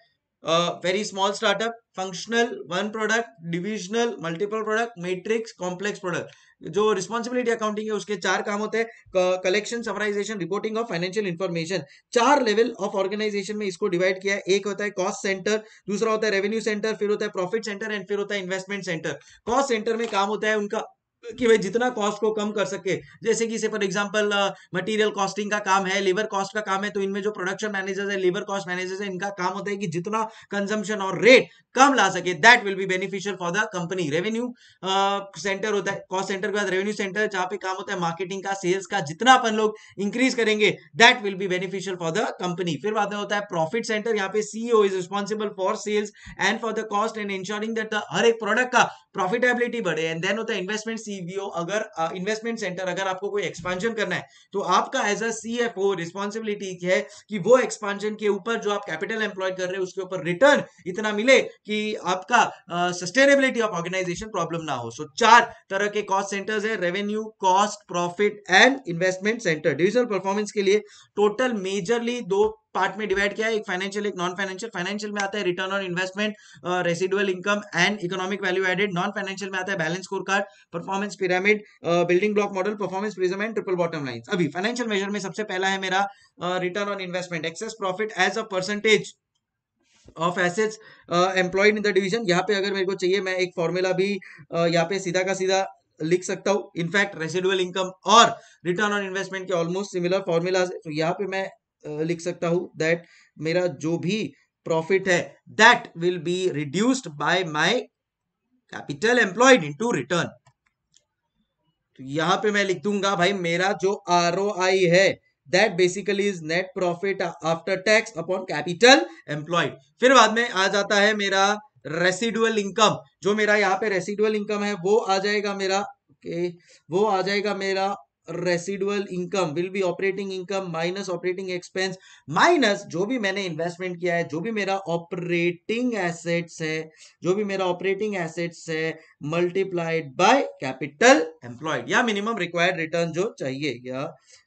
Speaker 1: very small startup, functional, one product, divisional, multiple product, matrix, complex product. जो रिस्पॉन्सिबिलिटी अकाउंटिंग है उसके 4 काम होते हैं, collection, summarisation, reporting of financial information. 4 level of organisation में इसको डिवाइड किया है। एक होता है कॉस्ट सेंटर, दूसरा होता है रेवेन्यू सेंटर, फिर होता है प्रॉफिट सेंटर एंड फिर होता है इन्वेस्टमेंट सेंटर। कॉस्ट सेंटर में काम होता है उनका कि भाई जितना कॉस्ट को कम कर सके, जैसे कि से फॉर एग्जांपल मटेरियल कॉस्टिंग का काम है, लेबर कॉस्ट का काम है, तो इनमें जो प्रोडक्शन मैनेजर्स है, लेबर कॉस्ट मैनेजर्स है, इनका काम होता है कि जितना कंजम्पशन और रेट कम ला सके, that will be beneficial for the company. Revenue centre होता है, कॉस्ट सेंटर के बाद रेवेन्यू सेंटर, जहां पे काम होता है मार्केटिंग का, सेल्स का, जितना अपन लोग इंक्रीज करेंगे that will be beneficial for the company. फिर बाद में होता है प्रॉफिट सेंटर, यहाँ पे CEO is responsible for sales and for the cost and ensuring that हर एक प्रोडक्ट का प्रॉफिटेबिलिटी बढ़े। एंड देन होता है इन्वेस्टमेंट सीईओ, अगर इन्वेस्टमेंट सेंटर, अगर आपको कोई एक्सपेंशन करना है तो आपका एज अ सीएफओ रिस्पॉन्सिबिलिटी है कि वो एक्सपेंशन के ऊपर जो आप कैपिटल एम्प्लॉय कर रहे हैं उसके ऊपर रिटर्न इतना मिले कि आपका सस्टेनेबिलिटी ऑफ ऑर्गेनाइजेशन प्रॉब्लम ना हो। सो 4 तरह के कॉस्ट सेंटर्स है, revenue, cost, profit and investment centre. Divisional performance के लिए टोटल मेजरली 2 पार्ट में डिवाइड किया है, एक फाइनेंशियल एक नॉन फाइनेंशियल। फाइनेंशियल में आता है return on investment, residual income and economic value added. Non financial में आता है balance score card, performance pyramid, building block model, performance prism and triple bottom lines. अभी फाइनेंशियल मेजर में सबसे पहला है मेरा return on investment, excess profit as a percentage of assets employed in the division. यहाँ पे अगर मेरे को चाहिए मैं एक फॉर्मूला भी यहाँ पे सीधा का सीधा लिख सकता हूँ। इनफैक्ट रेसिडुअल इनकम और रिटर्न ऑन इन्वेस्टमेंट के ऑलमोस्ट सिमिलर फॉर्मूलाज है, तो यहाँ पे मैं लिख सकता हूँ दैट मेरा जो भी प्रॉफिट है that will be reduced by my capital employed into return. तो यहां पे मैं लिख दूंगा भाई मेरा जो आरओआई है that basically is net profit after tax upon capital employed. फिर बाद में आ जाता है मेरा रेसिडुअल इनकम, जो मेरा यहाँ पे रेसिडुअल इनकम है वो आ जाएगा मेरा वो आ जाएगा मेरा residual income will be operating income minus operating expense minus जो भी मैंने इन्वेस्टमेंट किया है, जो भी मेरा ऑपरेटिंग एसेट्स है, जो भी मेरा ऑपरेटिंग एसेट्स है, मल्टीप्लाइड बाय कैपिटल एम्प्लॉयड, या मिनिमम रिक्वायर्ड रिटर्न जो चाहिए, या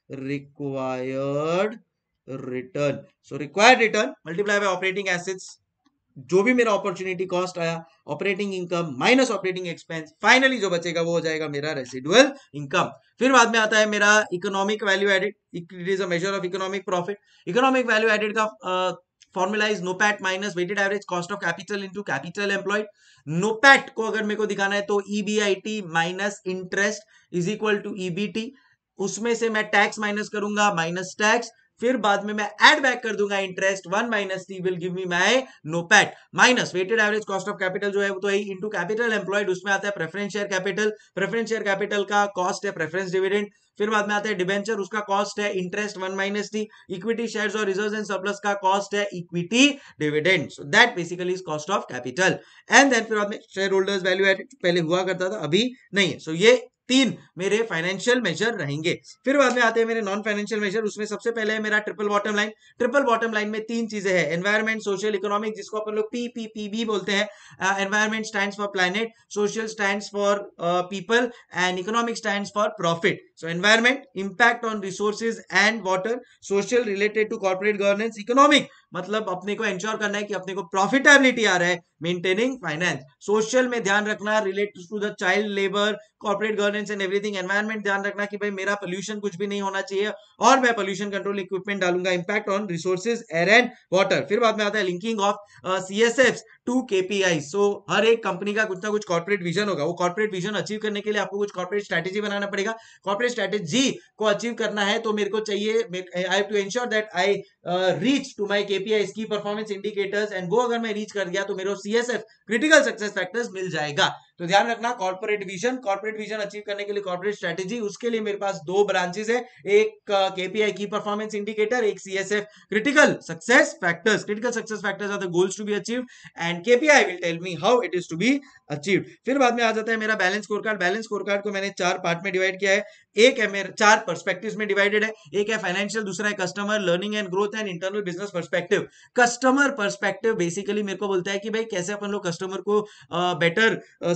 Speaker 1: required return. So required return multiply by operating assets, जो भी मेरा अपॉर्चुनिटी कॉस्ट आया, operating income minus operating expense, finally जो बचेगा वो हो जाएगा मेरा रेसिडुअल इनकम। फिर बाद में आता है मेरा economic value added, it is a measure of economic profit. Economic value added का formula is NOPAT minus weighted average cost of capital into capital employed. NOPAT को अगर मेरे को दिखाना है तो EBIT minus interest is equal to EBT, उसमें से मैं टैक्स माइनस करूंगा माइनस टैक्स, फिर बाद में मैं ऐड बैक कर दूंगा interest, 1 minus T will give me my NOPAT minus weighted average cost of capital जो है वो तो है इनटू कैपिटल एम्प्लॉयड, उसमें आता है preference share capital, preference share capital का कॉस्ट है प्रेफरेंस डिविडेंड, फिर बाद में आता है डिबेंचर, उसका कॉस्ट है interest 1 minus T, equity shares और रिजर्व्स एंड सरप्लस का कॉस्ट है equity dividend. So that basically is cost of capital. And then फिर बाद में शेयर होल्डर्स वैल्यू एडेड पहले हुआ करता था, अभी नहीं है। सो ये 3 मेरे फाइनेंशियल मेजर रहेंगे। फिर बाद में आते हैं मेरे नॉन फाइनेंशियल मेजर, उसमें सबसे पहले है मेरा triple bottom line. Triple bottom line में 3 चीजें हैं, एनवायरमेंट, सोशल, इकोनॉमिक, जिसको अपन लोग पीपीपीबी बोलते हैं। Environment stands for planet, social stands for people and economic stands for profit. So environment impact on resources and water, social related to corporate governance, economic मतलब अपने को एंश्योर करना है कि अपने को प्रॉफिटेबिलिटी आ रहा है, मेंटेनिंग फाइनेंस, सोशल में ध्यान रखना related to the child labour, corporate governance and everything, environment ध्यान रखना कि भाई मेरा पोल्यूशन कुछ भी नहीं होना चाहिए और मैं पोल्यूशन कंट्रोल इक्विपमेंट डालूंगा, impact on resources, air and water. फिर बाद में आता है linking of CSF to KPI. So हर एक कंपनी का कुछ ना कुछ कॉर्पोरेट विजन होगा, वो कॉर्पोरेट विजन अचीव करने के लिए आपको कुछ कॉर्पोरेट स्ट्रेटेजी बनाना पड़ेगा। कॉर्पोरेट स्ट्रेटेजी को अचीव करना है तो मेरे को चाहिए, I have to ensure that I reach to my KPIs, key performance indicators, and वो अगर मैं रीच कर गया तो मेरे को सीएसएफ क्रिटिकल सक्सेस फैक्टर्स मिल जाएगा। तो ध्यान रखना कॉर्पोरेट विजन अचीव करने के लिए कॉर्पोरेट स्ट्रेटेजी, उसके लिए मेरे पास 2 ब्रांचेस है, एक केपीआई की परफॉर्मेंस इंडिकेटर, एक CSF critical success factors. Critical success factors are the goals to be achieved and KPI will tell me how it is to be achieved. फिर बाद में आ जाता है मेरा balance score card. Balance score card को मैंने 4 पार्ट में डिवाइड किया है, एक है मेरे 4 पर्सपेक्टिव्स में डिवाइडेड है, एक है फाइनेंशियल, दूसरा है customer, learning and growth and internal business perspective. Customer perspective basically मेरे को बोलता है कि भाई कैसे अपन लोग कस्टमर को बेटर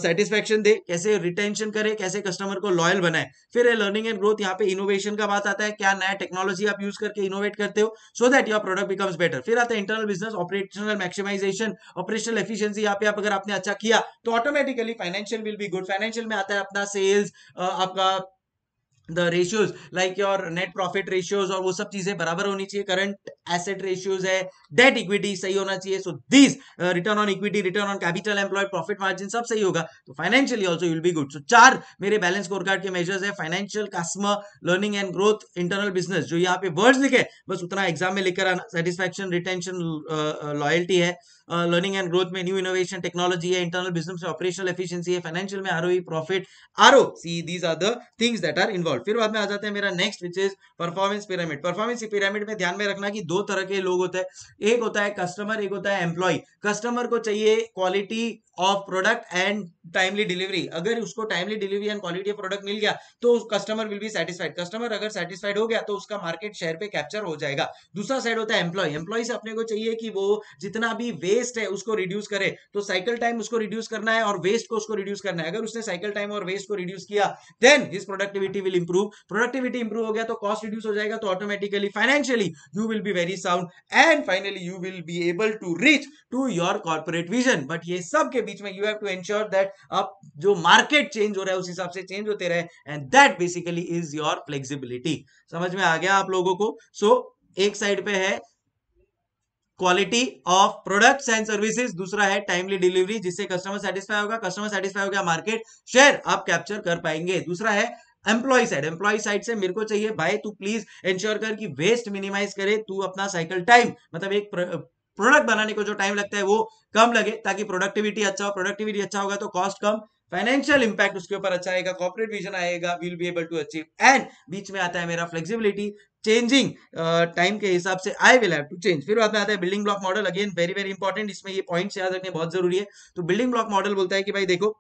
Speaker 1: सेटिस्फेक्शन दे, कैसे रिटेंशन करे, कैसे कस्टमर को लॉयल बनाए। फिर है लर्निंग एंड ग्रोथ, यहाँ पे इनोवेशन का बात आता है, क्या नया टेक्नोलॉजी आप यूज करके इनोवेट करते हो so that your product becomes better. फिर आता है internal business operational maximisation, operational efficiency, यहाँ पे आप अगर आपने अच्छा किया तो automatically financial will be good. Financial में आता है अपना सेल्स, आपका the ratios like your net profit ratios और वो सब चीजें बराबर होनी चाहिए। करंट एसेट रेशियोज है, डेट इक्विटी सही होना चाहिए। So this return on equity, return on capital employed, profit margin सब सही होगा तो financially also will be good. So 4 मेरे बैलेंस स्कोर कार्ड के मेजर्स है, financial, customer, learning and growth, internal business. जो यहाँ पे वर्ड्स लिखे बस उतना एग्जाम में लिखकर आना। सेटिस्फैक्शन, रिटेंशन, लॉयल्टी है, लर्निंग एंड ग्रोथ में न्यू इनोवेशन टेक्नोलॉजी है, इंटरनल बिजनेस में ऑपरेशनल एफिशिएंसी है, फाइनेंशियल में ROE, profit, RO C, these are the things that are involve. फिर बाद में आ जाता है मेरा next which is performance pyramid. Performance pyramid में ध्यान में रखना कि 2 तरह के लोग होते हैं, एक होता है कस्टमर, एक होता है एम्प्लॉय। कस्टमर को चाहिए quality of product and timely delivery. अगर उसको timely delivery and quality of product मिल गया तो customer will be satisfied. Customer अगर सेटिस्फाइड हो गया तो उसका मार्केट शेयर पे कैप्चर हो जाएगा। दूसरा साइड होता है एम्प्लॉय। एम्प्लॉय से अपने को चाहिए कि वो जितना भी वेस्ट है उसको रिड्यूस करे, तो साइकिल टाइम उसको रिड्यूस करना है और वेस्ट को उसको रिड्यूस करना है। अगर उसने साइकिल टाइम और वेस्ट को रिड्यूस किया then his productivity will improve. Productivity improve हो गया तो कॉस्ट रिड्यूस हो जाएगा, तो automatically financially you will be very sound and finally you will be able to reach to your corporate vision. But ये सब के बीच में you have to ensure that आप जो मार्केट चेंज हो रहा है उस हिसाब से चेंज होते रहे and that basically is your flexibility. समझ में आ गया आप लोगों को? सो एक साइड पे है quality of products and services, दूसरा है टाइमली डिलीवरी जिससे कस्टमर सेटिस्फाई होगा, कस्टमर सेटिस्फाई हो गया मार्केट शेयर आप कैप्चर कर पाएंगे। दूसरा है एम्प्लॉय साइड। एम्प्लॉय साइड से मेरे को चाहिए भाई तू प्लीज इंश्योर कर कि वेस्ट मिनिमाइज करे, तू अपना साइकिल टाइम मतलब एक प्रोडक्ट बनाने को जो टाइम लगता है वो कम लगे ताकि प्रोडक्टिविटी अच्छा हो। प्रोडक्टिविटी अच्छा होगा तो कॉस्ट कम, फाइनेंशियल इंपैक्ट उसके ऊपर अच्छा आएगा, कॉर्पोरेट विजन आएगा, will be able to achieve. And बीच में आता है मेरा फ्लेक्सिबिलिटी, चेंजिंग टाइम के हिसाब से I will have to change. फिर बाद में आता है building block model, again very very important, इसमें ये पॉइंट्स याद रखने बहुत जरूरी है। तो बिल्डिंग ब्लॉक मॉडल बोलता है कि भाई देखो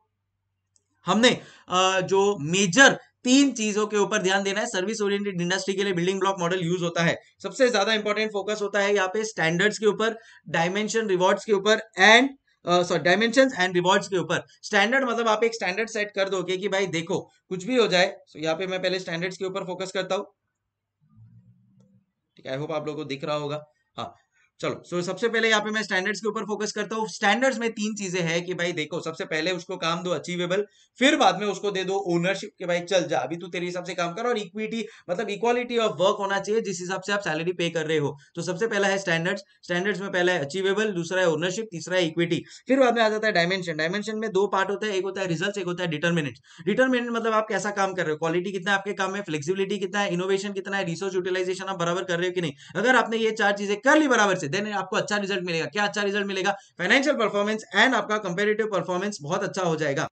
Speaker 1: हमने जो मेजर 3 चीजों के ऊपर ध्यान देना है। सर्विस ओरिएंटेड इंडस्ट्री के लिए बिल्डिंग ब्लॉक मॉडल यूज होता है। सबसे ज्यादा इंपॉर्टेंट फोकस होता है यहाँ पे स्टैंडर्ड्स के ऊपर, डायमेंशन रिवॉर्ड्स के ऊपर and sorry dimensions and rewards के ऊपर। स्टैंडर्ड मतलब आप एक स्टैंडर्ड सेट कर दोगे कि भाई देखो कुछ भी हो जाए। तो यहाँ पे मैं पहले स्टैंडर्ड्स के ऊपर फोकस करता हूँ, ठीक है, आई होप आप लोगों को दिख रहा होगा। हाँ चलो, सो सबसे पहले यहाँ पे मैं स्टैंडर्ड्स के ऊपर फोकस करता हूँ। स्टैंडर्ड्स में 3 चीजें हैं कि भाई देखो सबसे पहले उसको काम दो अचीवेबल, फिर बाद में उसको दे दो ओनरशिप के भाई चल जा अभी तू तेरे हिसाब से काम कर, और इक्विटी मतलब इक्वालिटी ऑफ वर्क होना चाहिए जिस हिसाब से आप सैलरी पे कर रहे हो। तो सबसे पहला है स्टैंडर्ड्स। स्टैंडर्ड्स में पहला है अचीवेबल, दूसरा है ओनरशिप, तीसरा है इक्विटी। फिर बाद में आ जाता है डायमेंशन। डायमेंशन में 2 पार्ट होता है, एक होता है रिजल्ट, एक होता है डिटर्मिनेंट्स। डिटर्मिनेंट मतलब आप कैसा काम कर रहे हो, क्वालिटी कितना है आपके काम में, फ्लेक्सिबिलिटी कितना है, इनोवेशन कितना है, रिसोर्स यूटिलाइजेशन आप बराबर कर रहे हो कि नहीं। अगर आपने ये 4 चीजें कर ली बराबर से देन आपको अच्छा रिजल्ट मिलेगा। क्या अच्छा रिजल्ट मिलेगा? फाइनेंशियल परफॉर्मेंस एंड आपका कंपैरेटिव परफॉर्मेंस बहुत अच्छा हो जाएगा।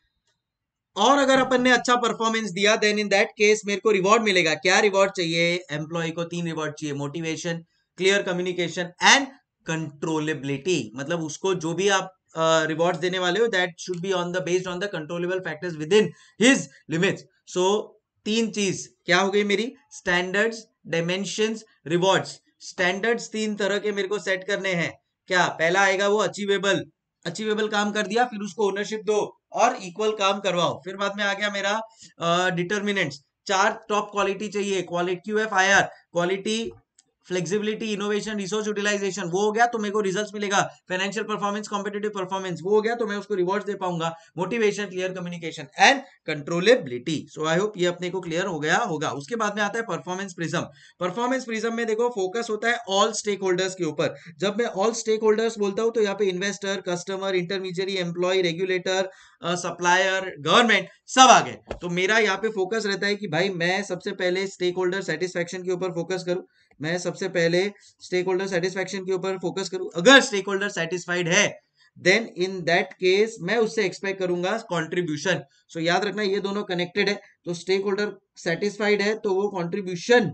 Speaker 1: और अगर अपन ने अच्छा परफॉर्मेंस दिया देन इन दैट केस मेरे को रिवॉर्ड मिलेगा। क्या रिवॉर्ड चाहिए? एम्प्लॉय को 3 रिवॉर्ड चाहिए, motivation, clear communication and controllability. मतलब उसको जो भी आप रिवॉर्ड्स देने वाले हो that should be on the based on the controllable factors within his limits. So 3 चीज क्या हो गई मेरी? Standards, dimensions, rewards. स्टैंडर्ड्स 3 तरह के मेरे को सेट करने हैं। क्या पहला आएगा वो अचीवेबल, अचीवेबल काम कर दिया फिर उसको ओनरशिप दो और इक्वल काम करवाओ। फिर बाद में आ गया मेरा डिटर्मिनेंट्स। 4 टॉप क्वालिटी चाहिए, quality QFIR, quality, flexibility, innovation, resource utilisation, वो हो गया तो मेरे को रिजल्ट्स मिलेगा। फाइनेंशियल परफॉर्मेंस, कॉम्पिटिटिव परफॉर्मेंस, वो हो गया तो मैं उसको रिवॉर्ड्स दे पाऊंगा। Motivation, clear communication and controllability. So I hope ये अपने को क्लियर हो गया होगा। उसके बाद में आता है परफॉर्मेंस प्रिज्म। परफॉर्मेंस प्रिज्म में देखो फोकस होता है ऑल स्टेक होल्डर्स के ऊपर। जब मैं ऑल स्टेक होल्डर्स बोलता हूं तो यहाँ पे investor, customer, intermediary, employ, regulator, supplier, government सब आ गए। तो मेरा यहाँ पे फोकस रहता है कि भाई मैं सबसे पहले स्टेक होल्डर सेटिस्फेक्शन के ऊपर फोकस करूं। मैं सबसे पहले स्टेक होल्डर सेटिस्फेक्शन के ऊपर फोकस करूं। अगर स्टेक होल्डर सेटिस्फाइड है देन इन दैट केस मैं उससे एक्सपेक्ट करूंगा कंट्रीब्यूशन। सो याद रखना ये दोनों कनेक्टेड है। तो स्टेक होल्डर सेटिस्फाइड है तो वो कंट्रीब्यूशन,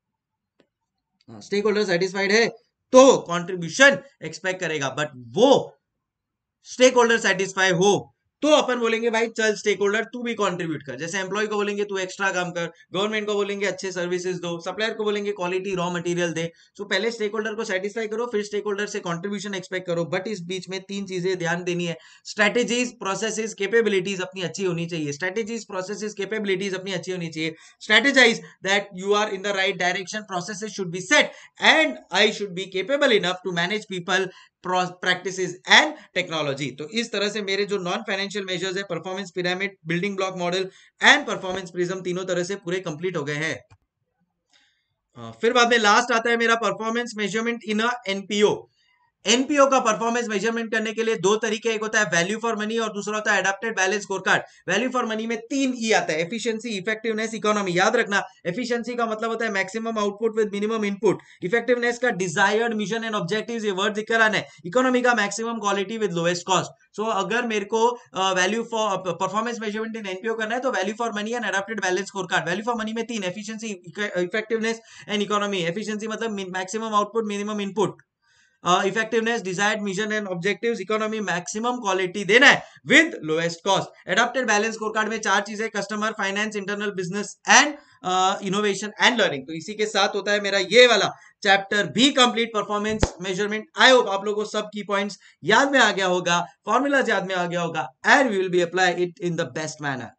Speaker 1: स्टेक होल्डर सेटिस्फाइड है तो कंट्रीब्यूशन एक्सपेक्ट करेगा। बट वो स्टेक होल्डर सेटिस्फाई हो तो अपन बोलेंगे भाई चल स्टेक होल्डर तू भी कंट्रीब्यूट कर, जैसे एम्प्लॉय को बोलेंगे तू एक्स्ट्रा काम कर, गवर्नमेंट को बोलेंगे अच्छे सर्विसेज दो, सप्लायर को बोलेंगे क्वालिटी रॉ मटेरियल दे। सो पहले स्टेक होल्डर को सेटिस्फाई करो, फिर स्टेक होल्डर से कंट्रीब्यूशन एक्सपेक्ट करो। बट इस बीच में तीन चीजें ध्यान देनी है, स्ट्रेटेजीज प्रोसेसेस कैपेबिलिटीज अपनी अच्छी होनी चाहिए, स्ट्रेटेजीज प्रोसेसेस कैपेबिलिटीज अपनी अच्छी होनी चाहिए। Strategize that you are in the right direction, processes should be set and I should be capable enough to manage people, practices and technology. तो इस तरह से मेरे जो नॉन फाइनेंशियल मेजर्स है, performance pyramid, building block model and performance prism, तीनों तरह से पूरे कंप्लीट हो गए हैं। फिर बाद में लास्ट आता है मेरा performance measurement in a NPO. NPO का परफॉर्मेंस मेजरमेंट करने के लिए दो तरीके, एक होता है वैल्यू फॉर मनी और दूसरा होता है adapted balance scorecard. Value for money में 3 ई आता है, एफिशिएंसी, इफेक्टिवनेस, इकोनॉमी। याद रखना, एफिशिएंसी का मतलब होता है maximum output with minimum input, effectiveness का डिजायर्ड मिशन एंड ऑब्जेक्टिव्स, ये वर्ड दिख रहा है, इकोनॉमी का maximum quality with lowest cost. So अगर मेरे को value for performance measurement in NPO करना है तो value for money and adapted balance scorecard. Value for money में 3, efficiency, effectiveness and economy. Efficiency मतलब maximum output, minimum input, effectiveness, desired mission and objectives, economy maximum quality देना है with lowest cost. Adopted balance scorecard में 4 चीजें, customer, finance, internal business and innovation and learning. तो इसी के साथ होता है मेरा ये वाला चैप्टर भी complete, performance measurement. I hope आप लोगों को सब की पॉइंट्स याद में आ गया होगा, फॉर्मूलाज याद में आ गया होगा, and we will be apply it in the best manner.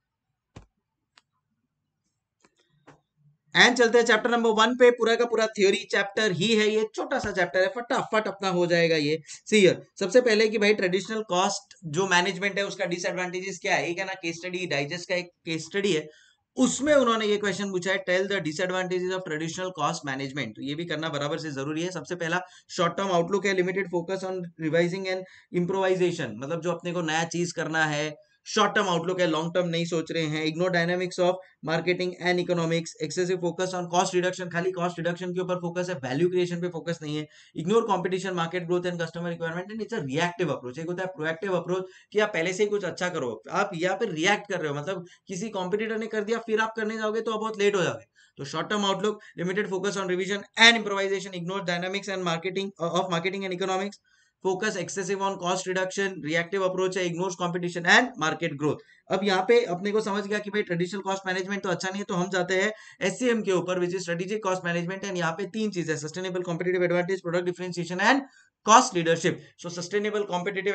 Speaker 1: And चलते हैं चैप्टर नंबर 1 पे। पूरा का पूरा थ्योरी चैप्टर ही है, ये छोटा सा चैप्टर है, फटाफट अपना हो जाएगा ये। सी हियर, सबसे पहले कि भाई ट्रेडिशनल कॉस्ट जो मैनेजमेंट है उसका डिसएडवांटेजेस क्या है। एक है ना केस स्टडी, डाइजेस्ट का एक केस स्टडी है, उसमें उन्होंने ये क्वेश्चन पूछा है, tell the disadvantages of traditional cost management. तो ये भी करना बराबर से जरूरी है। सबसे पहला शॉर्ट टर्म आउटलुक है, limited focus on revising and improvisation, मतलब जो अपने को नया चीज करना है, शॉर्ट टर्म आउटलुक है, लॉन्ग टर्म नहीं सोच रहे हैं। Ignore dynamics of marketing and economics, excessive focus on cost reduction, खाली कॉस्ट रिडक्शन के ऊपर फोकस है, वैल्यू क्रिएशन पे फोकस नहीं है। Ignore competition, market growth and customer requirement, and it's a reactive approach. एक होता है प्रोएक्टिव अप्रोच कि आप पहले से ही कुछ अच्छा करो, आप यहाँ पे रिएक्ट कर रहे हो, मतलब किसी कॉम्पिटिटर ने कर दिया फिर आप करने जाओगे तो आप बहुत लेट हो जाओगे। तो short term outlook, limited focus on revision and improvisation, ignore dynamics and marketing and economics, focus excessive on cost reduction, reactive approach है, ignores competition and market growth. अब यहाँ पे अपने को समझ गया कि भाई ट्रेडिशनल कॉस्ट मैनेजमेंट तो अच्छा नहीं है, तो हम जाते हैं एससीएम के ऊपर, which is strategic cost management. And यहाँ पे 3 चीजें, sustainable competitive advantage, product differentiation and cost leadership. So sustainable competitive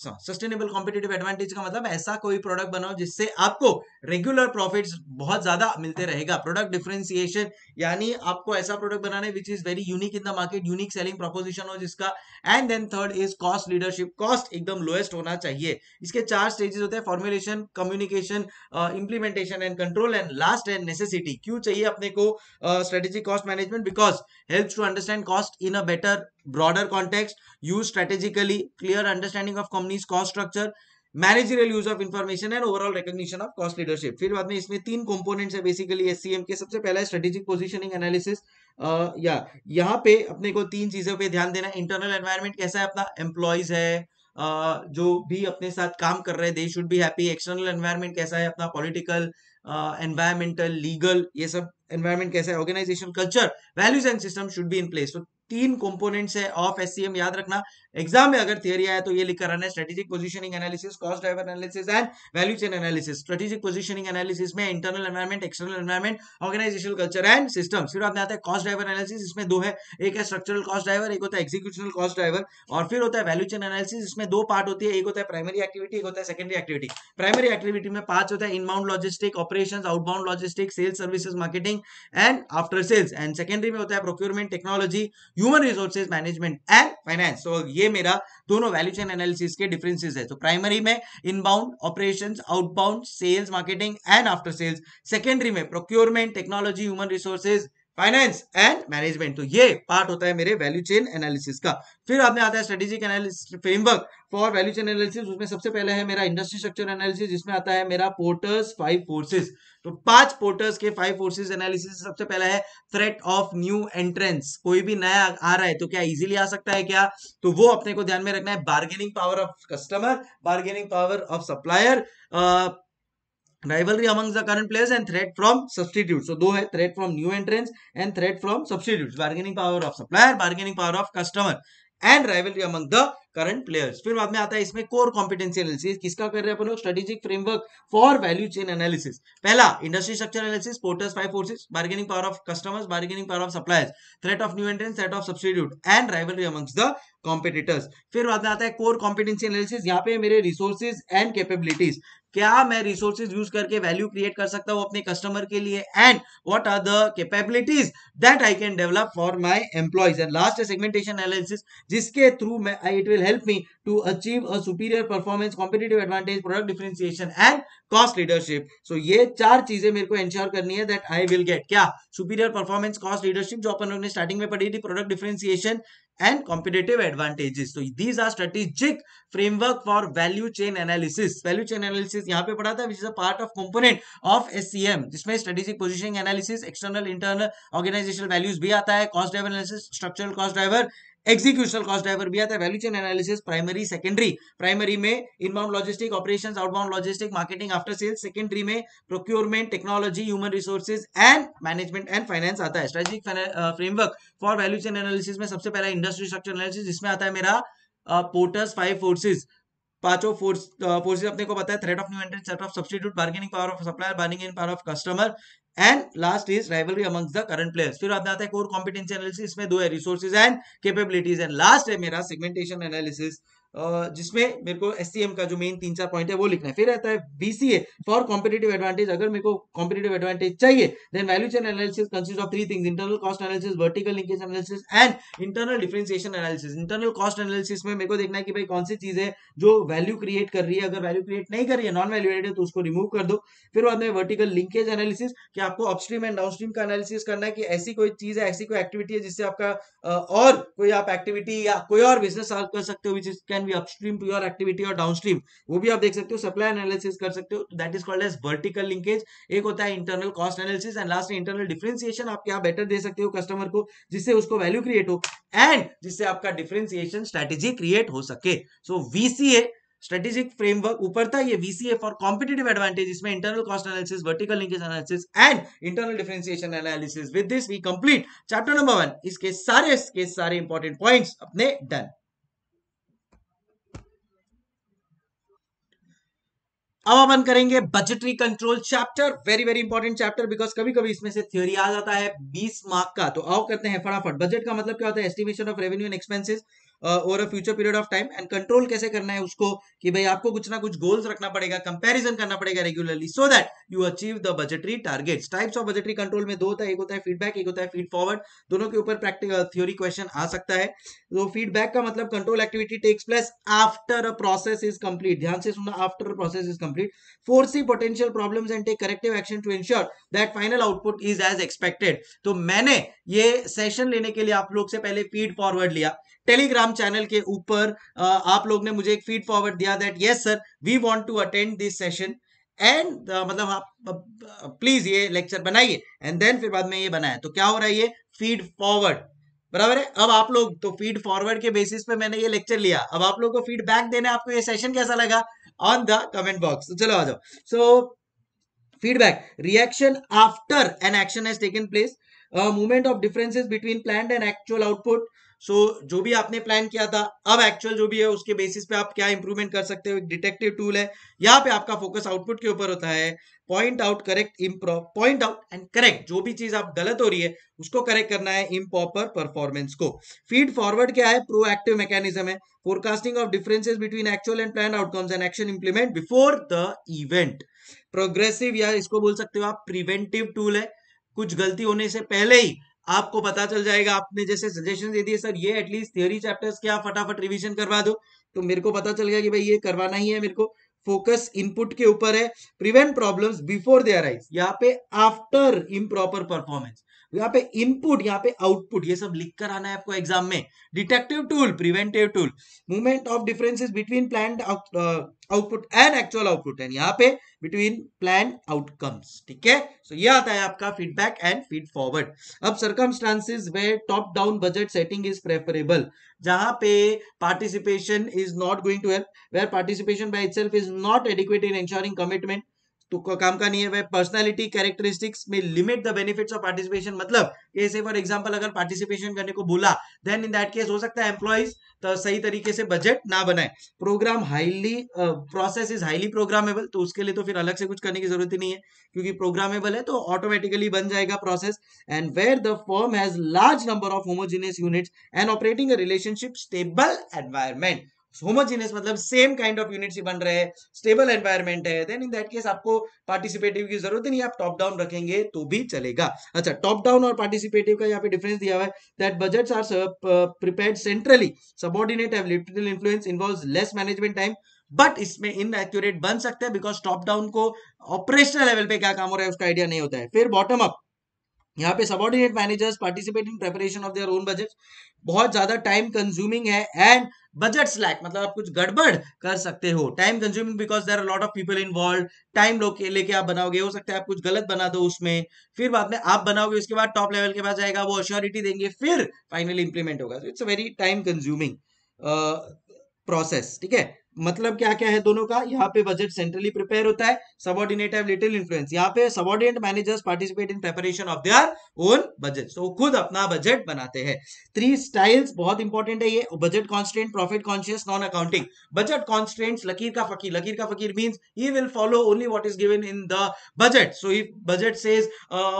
Speaker 1: advantage का मतलब ऐसा कोई प्रोडक्ट बनाओ जिससे आपको रेगुलर प्रॉफिट्स बहुत ज्यादा मिलते रहेगा। प्रोडक्ट डिफरेंशिएशन यानी आपको ऐसा प्रोडक्ट बनाना है which is very unique in the market, unique selling proposition हो जिसका। And then third is cost leadership, cost एकदम लोएस्ट होना चाहिए। इसके 4 स्टेजेस होते हैं, formulation, communication, implementation and control, and last है नेसेसिटी। क्यों चाहिए अपने को strategic cost management? Because helps to understand cost in a better broader context, use strategically, clear understanding of company's cost structure, managerial use of information and overall recognition of cost leadership। फिर बाद में इसमें 3 components है basically SCM के। सबसे पहला है strategic positioning analysis, या यहाँ पे अपने को 3 चीजों पे ध्यान देना है। इंटरनल एनवायरनमेंट कैसा है अपना, एम्प्लॉयज है जो भी अपने साथ काम कर रहे हैं, they should be happy. External environment कैसा है अपना, पॉलिटिकल, एनवायरमेंटल, लीगल, ये सब एनवायरनमेंट कैसा है। Organization culture, values and system should be in place. तो 3 कंपोनेंट्स है ऑफ एससीएम, याद रखना। एग्जाम में अगर थियरी आया तो ये लिख कर आना है, strategic positioning analysis, cost driver analysis and value chain analysis. Strategic positioning analysis में internal environment, external environment, organizational culture and system. फिर बाद में आता है कॉस्ट ड्राइवर एनालिसिस, इसमें 2 है, एक है स्ट्रक्चरल कॉस्ट ड्राइवर, एक होता है एग्जीक्यूशनल कॉस्ट ड्राइवर। और फिर होता है वैल्यू चेन एनालिसिस, इसमें 2 पार्ट होती है, एक होता है प्राइमरी एक्टिविटी, एक होता है सेकेंडरी एक्टिविटी। प्राइमरी एक्टिविटी में 5 होता है, inbound logistic, operations, outbound logistic, sales services, marketing and after sales. And secondary में होता है procurement, technology, human resources management and finance. तो ये मेरा दोनों वैल्यू चेन एनालिसिस के डिफरेंसेस है। तो प्राइमरी में inbound, operations, outbound, sales, marketing and after sales. Secondary में procurement, technology, human resources, finance and management. तो ये पार्ट होता है मेरे वैल्यू चेन एनालिसिस का। फिर आपने आता है strategic analysis framework for value chain analysis. उसमें सबसे पहले है मेरा इंडस्ट्री स्ट्रक्चर एनालिसिस, जिसमें आता है मेरा पोर्टर्स 5 फोर्सेस। तो 5 पोर्टर्स के 5 फोर्सेस एनालिसिस। सबसे पहला है थ्रेट ऑफ न्यू एंट्रेंस, कोई भी नया आ रहा है तो क्या इजीली आ सकता है क्या, तो वो अपने को ध्यान में रखना है। Bargaining power of customer, bargaining power of supplier, rivalry amongst the current players and threat from substitutes। so 2 है, threat from new entrants and threat from substitutes, bargaining power of supplier, bargaining power of customer and rivalry among the current players. फिर बाद में आता है इसमें core competency analysis, किसका कर रहे हैं अपन लोग, strategic framework for value chain analysis. पहला industry structure analysis, Porter's 5 forces, bargaining power of customers, bargaining power of suppliers, threat of new entrant, threat of substitute and rivalry amongst the competitors. फिर बाद में आता है core competency analysis, यहाँ पे मेरे resources and capabilities, क्या मैं रिसोर्सेज यूज करके वैल्यू क्रिएट कर सकता हूं अपने कस्टमर के लिए, and what are the capabilities that I can develop for my employees. And last है सेगमेंटेशन एनालिसिस, जिसके थ्रू मैं it will help me to achieve a superior performance, competitive advantage, product differentiation and cost leadership. So ये 4 चीजें मेरे को ensure करनी है that I will get क्या, सुपीरियर परफॉर्मेंस, कॉस्ट लीडरशिप जो अपन लोग ने स्टार्टिंग में पढ़ी थी, product differentiation and competitive advantages. So these are strategic framework for value chain analysis. Value chain analysis यहाँ पे पढ़ा था, which is a part of component of SCM, जिसमें strategic positioning analysis, external internal organizational values भी आता है, cost driver analysis, structural cost driver, executional cost driver भी आता है, value chain analysis, primary secondary, primary में inbound logistic operations, outbound logistic, marketing, after sales, secondary में procurement, technology, human resources and management and finance आता है। Strategic framework for value chain analysis में सबसे पहला इंडस्ट्री स्ट्रक्चर एनालिसिस, जिसमें आता है मेरा पोर्टर्स 5 फोर्सेस, पांचों फोर्सेस अपने को पता है, threat of new entrant, threat of substitute, bargaining power of supplier, bargaining power of customer and last is rivalry amongst the current players. फिर आता है कोर कॉम्पिटेंसी एनालिसिस, इसमें 2 है, resources and capabilities. And last है मेरा segmentation analysis, जिसमें मेरे को एससीएम का जो मेन 3-4 पॉइंट है वो लिखना है। फिर आता है बीसीए फॉर कॉम्पिटिटिव एडवांटेज, अगर मेरे को कॉम्पिटिटिव एडवांटेज चाहिए then value chain analysis consist of 3 things, internal cost analysis, vertical linkage analysis and internal differentiation analysis. Internal cost analysis में मेरे को देखना है कि भाई कौन सी चीज है जो वैल्यू क्रिएट कर रही है, अगर वैल्यू क्रिएट नहीं कर रही है, नॉन वैल्यू एडेड है, तो उसको रिमूव कर दो। फिर बाद में वर्टिकल लिंकेज एनालिसिस, कि आपको अपस्ट्रीम एंड डाउनस्ट्रीम का एनालिसिस करना है, कि ऐसी कोई चीज है, ऐसी कोई एक्टिविटी है जिससे आपका और कोई आप एक्टिविटी या कोई और बिजनेस कर सकते हो, which is can be upstream to your activity और डाउनस्ट्रीम, वो भी आप देख सकते हो। सप्लाई एनालिसिस कर सकते हो, that is called as vertical linkage. एक होता है internal cost analysis, and last internal differentiation, आप क्या बेटर दे सकते हो कस्टमर को जिससे उसको वैल्यू क्रिएट हो एंड जिससे आपका डिफरेंशिएशन स्ट्रेटेजी क्रिएट हो सके। सो वीसीए स्ट्रेटेजिक फ्रेमवर्क ऊपर था, ये वीसीए फॉर कॉम्पिटिटिव एडवांटेज, इसमें internal cost analysis, vertical linkage analysis and internal differentiation analysis. With this we complete chapter number 1, इसके सारे इंपॉर्टेंट पॉइंट्स अपने डन। अब अपन करेंगे budgetary control chapter, very very important chapter, because कभी कभी इसमें से थ्योरी आ जाता है 20 मार्क का। तो आओ करते हैं फटाफट। बजट का मतलब क्या होता है, estimation of revenue and expenses over a future period of time. And control कैसे करना है उसको, कि भाई आपको कुछ ना कुछ गोल्स रखना पड़ेगा, कंपैरिजन करना पड़ेगा regularly, so that you achieve the budgetary targets. Types of budgetary control में 2 होता है, एक होता है फीडबैक, एक होता है फीड फॉरवर्ड। दोनों के ऊपर प्रैक्टिकल थ्योरी क्वेश्चन आ सकता है। तो फीडबैक का मतलब control activity takes place after a process is complete, ध्यान से सुनना, after a process is complete, foresee potential problems and take corrective action to ensure that final output is as expected। तो मैंने ये सेशन लेने के लिए आप लोग से पहले फीड फॉरवर्ड लिया टेलीग्राम चैनल के ऊपर। आप लोग ने मुझे एक फीड फॉरवर्ड दिया that yes sir we want to attend this session and मतलब आप प्लीज ये लेक्चर बनाइए, एंड देन फिर बाद में ये बनाया। तो क्या हो रहा है, ये फीड फॉरवर्ड, बराबर है। अब आप लोग तो फीड फॉरवर्ड के बेसिस पे मैंने ये लेक्चर लिया, अब आप लोग को फीडबैक देना, आपको ये सेशन कैसा लगा ऑन द कमेंट बॉक्स। तो चलो आ जाओ। So feedback, reaction after an action has taken place, movement of differences between planned and actual output. So जो भी आपने प्लान किया था, अब एक्चुअल जो भी है उसके बेसिस पे आप क्या इंप्रूवमेंट कर सकते हो, एक डिटेक्टिव टूल है। यहाँ पे आपका फोकस आउटपुट के ऊपर होता है। Point out, correct, improve, point out and correct, जो भी चीज आप गलत हो रही है उसको करेक्ट करना है, इम्प्रॉपर परफॉर्मेंस को। फीड फॉरवर्ड क्या है, प्रोएक्टिव मैकेनिज्म है, forecasting of differences between actual and planned outcomes and action implement before the event. Progressive या इसको बोल सकते हो आप प्रिवेंटिव टूल है, कुछ गलती होने से पहले ही आपको पता चल जाएगा। आपने जैसे सजेशन दे दिए सर ये एटलीस्ट थियोरी चैप्टर्स क्या फटाफट रिवीजन करवा दो, तो मेरे को पता चल गया कि भाई ये करवाना ही है मेरे को। फोकस इनपुट के ऊपर है, prevent problems before they arise, यहाँ पे आफ्टर इम्प्रॉपर परफॉर्मेंस, यहाँ पे इनपुट, यहाँ पे आउटपुट, ये सब लिख कर आना है आपको एग्जाम में। Detective tool, preventive tool, movement of differences between planned output and actual output, and यहाँ पे बिटवीन प्लान आउटकम्स। ठीक है, सो ये आता है आपका फीडबैक एंड फीड फॉरवर्ड। अब circumstances where top down budget setting is preferable, जहां पे participation is not going to help, where participation by itself is not adequate in ensuring commitment, तो काम का नहीं है। वह पर्सनालिटी कैरेक्टरिस्टिक्स में limit the benefits of participation, मतलब जैसे फॉर एग्जांपल अगर पार्टिसिपेशन करने को बोला, देन इन दैट केस हो सकता है एम्प्लॉइज तो सही तरीके से बजट ना बनाए। Program highly process is highly programmable, तो उसके लिए तो फिर अलग से कुछ करने की जरूरत ही नहीं है, क्योंकि प्रोग्रामेबल है तो ऑटोमेटिकली बन जाएगा process. And where the firm has large number of homogeneous units and operating a relationship stable environment, homogeneous मतलब सेम काइंड ऑफ यूनिट्स ही बन रहे हैं, स्टेबल एनवायरमेंट है, देन इन दैट केस आपको पार्टिसिपेटिव की जरूरत नहीं है, आप टॉप डाउन रखेंगे तो भी चलेगा। अच्छा, टॉप डाउन और पार्टिसिपेटिव का यहाँ पे डिफरेंस दिया हुआ है, that budgets are prepared centrally, subordinate have little influence, involves less management time, but इसमें इनएक्यूरेट बन सकते हैं बिकॉज टॉप डाउन को ऑपरेशनल लेवल पे क्या काम हो रहा है उसका आइडिया नहीं होता है। फिर बॉटम अप, यहाँ पे subordinate managers participate in preparation of their own budget, बहुत ज्यादा टाइम कंज्यूमिंग है, एंड बजट स्लैक मतलब आप कुछ गड़बड़ कर सकते हो, time consuming because there are lot of people involve, time लेके आप बनाओगे, हो सकता है आप कुछ गलत बना दो उसमें, फिर बाद में आप बनाओगे, उसके बाद टॉप लेवल के पास जाएगा, वो अश्योरिटी देंगे, फिर फाइनली इंप्लीमेंट होगा। It's a very time consuming process, ठीक है। मतलब क्या क्या है दोनों का, यहाँ पे बजट सेंट्रली प्रिपेयर होता है, सबऑर्डिनेट हैव लिटिल इन्फ्लुएंस, यहाँ पे subordinate managers participate in preparation of their own budget, तो खुद अपना बजट बनाते हैं। 3 स्टाइल्स बहुत इंपॉर्टेंट है ये, budget constant, profit conscious, non accounting. Budget constants, लकीर का फकीर means he will follow only what is given in the budget, so if budget says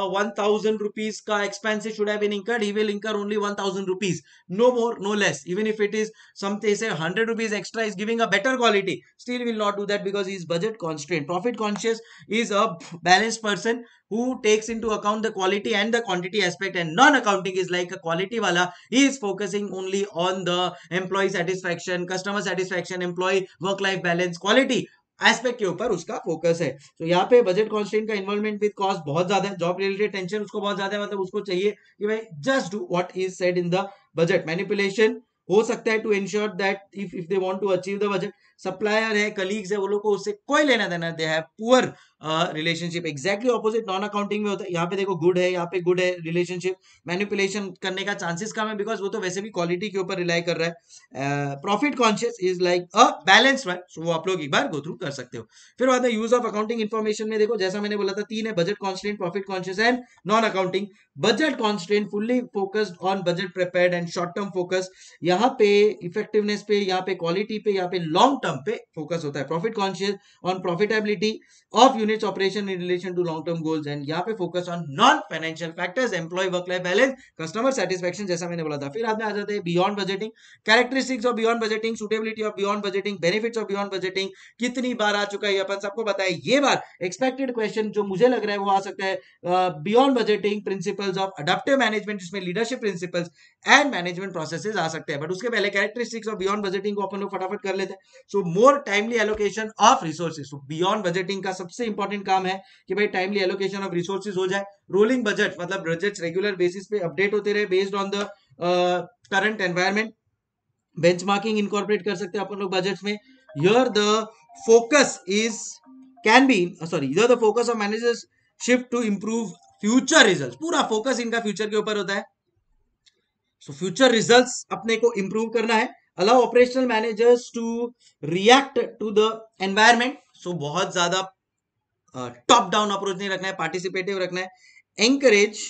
Speaker 1: 1000 rupees का expenses should have been incurred, he will incur only 1000 rupees, no more no less, even if it is something say 100 rupees extra is giving a better quality, still will not do that because he is budget constrained. Profit conscious is a balanced person who takes into account the quality and the quantity aspect, and non-accounting is like a quality wala, he is focusing only on the employee satisfaction, customer satisfaction, employee work life balance, quality aspect के ऊपर उसका focus है। तो यहाँ पे budget constant का involvement with cost बहुत ज्यादा है, जॉब रिलेटेड टेंशन उसको बहुत ज्यादा है, मतलब उसको चाहिए कि भाई just do what is said in the budget. Manipulation हो सकता है to ensure that if they want to achieve the budget, supplier है, कलीग्स है, वो लोग को उससे कोई लेना देना, they have poor relationship. Exactly opposite non accounting में होता है, यहाँ पे देखो गुड है, यहाँ पे गुड है रिलेशनशिप, मैनिपुलेशन करने का चांसेस कम है बिकॉज वो तो वैसे भी क्वालिटी के ऊपर रिलाई कर रहा है। Profit conscious is like a balance one, so वो आप लोग एक बार गो थ्रू कर सकते हो। फिर बाद में यूज ऑफ अकाउंटिंग इन्फॉर्मेशन में देखो, जैसा मैंने बोला था 3 है, budget constant, profit conscious and non accounting. Budget constant fully focused on budget prepared and short term focus, यहाँ पे इफेक्टिवनेस पे, यहाँ पे क्वालिटी पे, यहाँ पे लॉन्ग टर्म पे फोकस होता है। Profit conscious on profitability of units operation in relation to long term goals, and यहाँ पे focus on non financial factors, employ work life balance, customer satisfaction, जैसा मैंने बोला था। फिर आगे आ जाते हैं beyond budgeting, characteristics of beyond budgeting, suitability of beyond budgeting, benefits of beyond budgeting. कितनी बार आ चुका है अपन सबको बताया, ये बार एक्सपेक्टेड क्वेश्चन जो मुझे लग रहा है वो आ सकता है, beyond budgeting, principles of adaptive management, जिसमें leadership principles and management processes आ सकते हैं। बट उसके पहले कैरेक्टरिस्टिक्स ऑफ बियॉन्ड बजटिंग को अपन लोग फटाफट कर लेते हैं। So more timely allocation of resources, तो बियॉन्ड बजटिंग का सबसे इंपॉर्टेंट काम है कि भाई टाइमली एलोकेशन ऑफ रिसोर्सेज हो जाए। रोलिंग बजट मतलब बजट रेगुलर बेसिस पे अपडेट होते रहे based on the current environment. Benchmarking incorporate कर सकते हैं अपन लोग बजट्स में। Here the focus is can be sorry here the focus of managers shift to improve future results, पूरा फोकस इनका फ्यूचर के ऊपर होता है। सो फ्यूचर रिजल्ट्स अपने को इंप्रूव करना है। Allow operational managers to react to the environment, so बहुत ज्यादा टॉप डाउन अप्रोच नहीं रखना है, पार्टिसिपेटिव रखना है। Encourage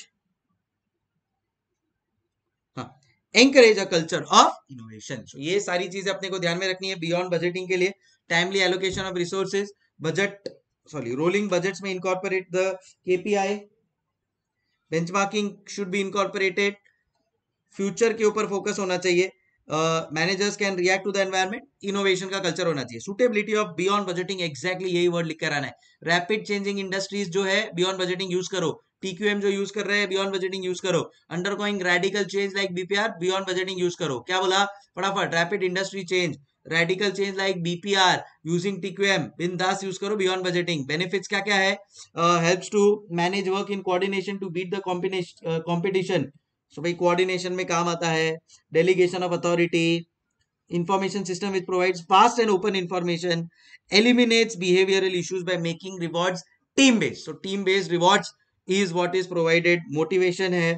Speaker 1: a culture of innovation, ये सारी चीजें अपने को ध्यान में रखनी है बियॉन्ड बजटिंग के लिए। Timely allocation of resources, budget rolling budgets में incorporate the KPI, benchmarking should be incorporated, future के ऊपर फोकस होना चाहिए, managers can react to the environment, innovation का कल्चर होना चाहिए। Suitability of beyond budgeting, exactly यही वर्ड लिख कर आना है। रैपिड चेंजिंग इंडस्ट्रीज जो है बियॉन्ड बजटिंग यूज करो, टीक्यूएम जो यूज कर रहे हैं बियॉन्ड बजटिंग यूज करो, undergoing radical change like BPR beyond budgeting use करो। क्या बोला फटाफट, rapid industry change, radical change like BPR using TQM बिंदास यूज करो बियॉन्ड बजटिंग। बेनिफिट्स क्या क्या है, helps to manage work in coordination to beat the competition, so भाई कोऑर्डिनेशन में काम आता है। Delegation of authority, information system which provides fast and open information, eliminates behavioral issues by making rewards team based, so team based rewards is what is provided। motivation है,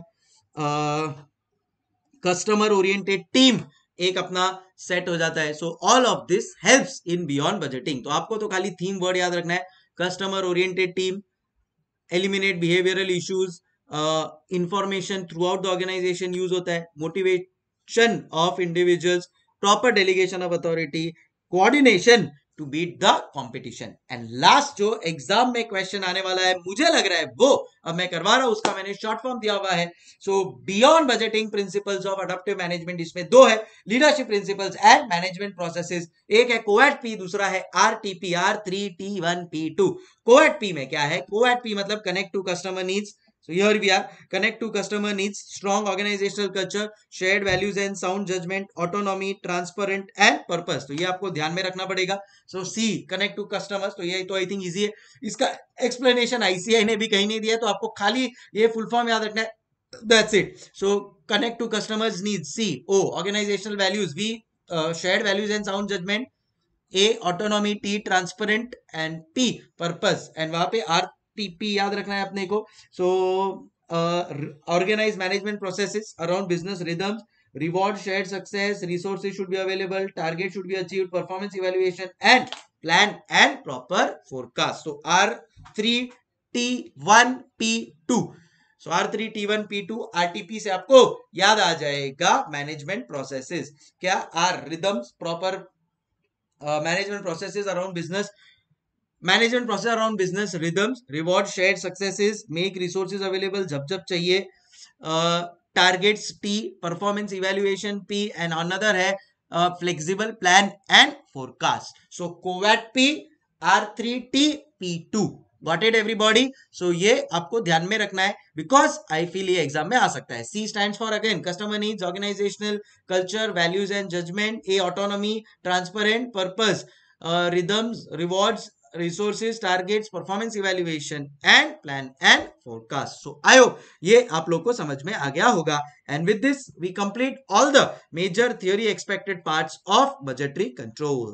Speaker 1: customer oriented team एक अपना set हो जाता है। So all of this helps in beyond budgeting. तो आपको तो खाली थीम वर्ड याद रखना है, customer oriented team, eliminate behavioural issues, information throughout the organisation use होता है, motivation of individuals, proper delegation of authority, coordination to beat the competition. And last जो एग्जाम में क्वेश्चन आने वाला है, मुझे लग रहा है वो अब मैं करवा रहा हूं, उसका मैंने शॉर्ट फॉर्म दिया हुआ है। So beyond budgeting principles of adaptive management, इसमें दो है, leadership principles and management processes. एक है कोएट पी, दूसरा है आरटीपी, R3T1P2। कोएट पी में क्या है? कोएट पी मतलब connect to customer needs. So here we are, connect to customer needs, strong organizational culture, shared values and sound judgment, autonomy, transparent and purpose। तो ये आपको ध्यान में रखना पड़ेगा। So C, connect to customers, तो ये तो आई थिंक इजी है। इसका एक्सप्लेनेशन आईसीआई ने भी कहीं नहीं दिया, तो आपको खाली ये फुल फॉर्म याद रखना है, that's it। So connect to customers needs, C। O, organizational values, V, shared values and sound judgment, A, autonomy, T, transparent and P, purpose। and वहां पे R टीपी याद रखना है अपने को। So organise management processes around business rhythms, reward shared success, resources should be available, target should be achieved, performance evaluation and plan and proper forecast. So R3T1P2, so R3T1P2 RTP से आपको याद आ जाएगा मैनेजमेंट प्रोसेसेस। क्या? R rhythms, proper management processes around business, management process around business rhythms, reward shared successes, make resources available जब जब चाहिए, targets T, performance evaluation P, and another है flexible plan and forecast. So COAT P, R3T P2, got it everybody? So ये आपको ध्यान में रखना है, बिकॉज आई फील ये एग्जाम में आ सकता है। C stands for again customer needs, organisational culture, values and judgement. A autonomy, transparent, purpose, rhythms, rewards, resources, targets, performance evaluation and plan and forecast। so I hope ये आप लोग को समझ में आ गया होगा। and with this we complete all the major theory expected parts of budgetary control।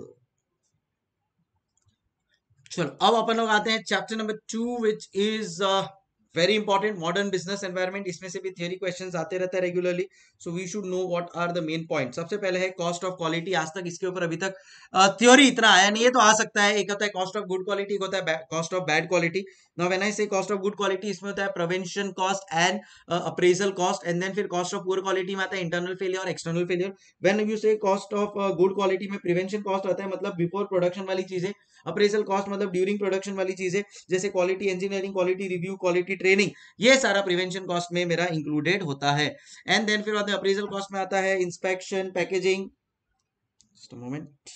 Speaker 1: चलो अब अपन लोग आते हैं chapter number 2 which is very important, modern business environment. इसमें से भी थियरी क्वेश्चंस आते रहता है regularly, so we should know what are the main point. सबसे पहले है कॉस्ट ऑफ क्वालिटी। आज तक इसके ऊपर अभी तक थ्योरी इतना आया नहीं है, तो आ सकता है। एक होता है कॉस्ट ऑफ गुड क्वालिटी, एक होता है cost of bad quality. Now when I say cost of good quality, इसमें होता है prevention cost and appraisal cost, and then फिर कॉस्ट ऑफ पुअर क्वालिटी में आता है इंटरनल फेलियर और external failure. When you say cost of good quality में prevention cost आता है, मतलब बिफोर प्रोडक्शन वाली चीजें, अप्रेजल कॉस्ट मतलब ड्यूरिंग प्रोडक्शन वाली चीजें, जैसे quality engineering, quality review, quality training, ये सारा प्रिवेंशन कॉस्ट में मेरा इंक्लूडेड होता है। एंड देन फिर बाद में अप्रेजल कॉस्ट में आता है inspection, packaging, just a moment,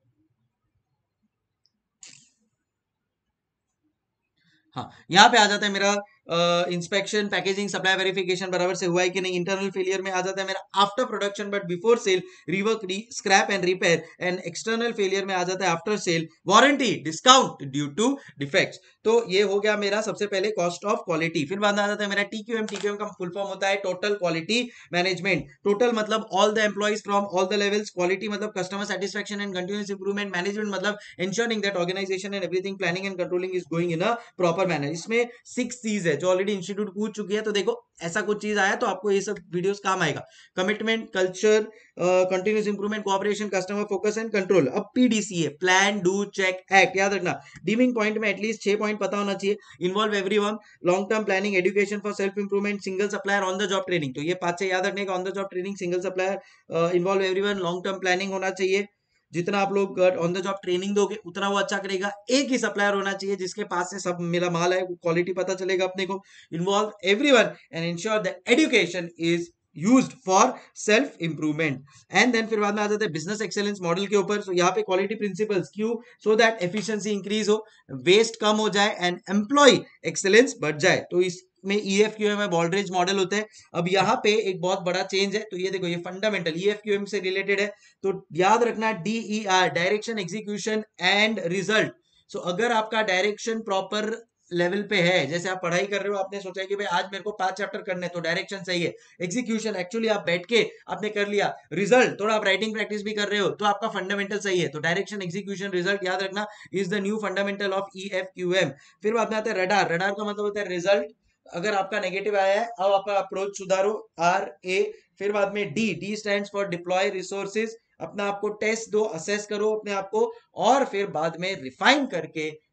Speaker 1: हाँ यहाँ पे आ जाता है मेरा इंस्पेक्शन, पैकेजिंग, सप्लाई वेरिफिकेशन बराबर से हुआ है कि नहीं। इंटरनल फेलियर में आ जाता है मेरा after production but before sale, rework, scrap and repair. And external failure में आ जाता है after sale, warranty, discount due to defects. तो ये हो गया मेरा सबसे पहले कॉस्ट ऑफ क्वालिटी। फिर बाद में आ जाता है मेरा टीक्यूएम। टीक्यूएम का फुल फॉर्म होता है टोटल क्वालिटी मैनेजमेंट। टोटल मतलब all the employees from all the levels, quality मतलब customer satisfaction and continuous improvement, management मतलब ensuring that organization and everything planning and controlling is going in a proper manner। इसमें 6 चीज है जो already institute पूछ चुकी है, तो देखो ऐसा कुछ चीज आया तो आपको ये सब वीडियोस काम आएगा। Commitment, culture, continuous improvement, cooperation, customer focus and control. अब PDCA, plan, do, check, act, याद रखना। डीमिंग पॉइंट में एटलीस्ट 6 पॉइंट पता होना चाहिए। Involve everyone, long term planning, education for self improvement, single supplier, on the job training. तो ये 5 से याद रखने का, on the job training, single supplier, involve everyone, long term planning होना चाहिए। जितना आप लोग ऑन द जॉब ट्रेनिंग दोगे उतना वो अच्छा करेगा। एक ही सप्लायर होना चाहिए जिसके पास से सब मेरा माल है, क्वालिटी पता चलेगा अपने को। Involve everyone and ensure that education is used for self improvement. And then फिर बाद में आ जाता है बिजनेस एक्सेलेंस मॉडल के ऊपर। सो यहाँ पे क्वालिटी प्रिंसिपल्स, क्यों? सो दैट एफिशिएंसी इंक्रीज हो, वेस्ट कम हो जाए एंड एम्प्लॉय एक्सेलेंस बढ़ जाए। तो इस में EFQM में बॉलरेज मॉडल होते हैं। अब यहाँ पे एक बहुत बड़ा चेंज है, तो ये देखो, ये फंडामेंटल EFQM से रिलेटेड है, तो याद रखना DER, direction, execution and result. So अगर आपका डायरेक्शन प्रॉपर लेवल पे है, जैसे आप पढ़ाई कर रहे हो, आपने सोचा कि भाई आज मेरे को 5 चैप्टर करने हैं, तो डायरेक्शन सही है। एग्जीक्यूशन, एक्चुअली आप बैठ के आपने कर लिया। रिजल्ट, थोड़ा आप राइटिंग प्रैक्टिस भी कर रहे हो, तो आपका फंडामेंटल सही है। तो डायरेक्शन, एग्जीक्यूशन, रिजल्ट याद रखना is the new fundamental of EFQM। फिर बाद में आता है रडार। रडार का मतलब होता है रिजल्ट, अगर आपका नेगेटिव आया है अब आपका अप्रोच सुधारो, RA। फिर बाद में D stands for deploy resources, अपना आपको टेस्ट दो, असेस करो अपने आप को, और फिर बाद में रिफाइन करके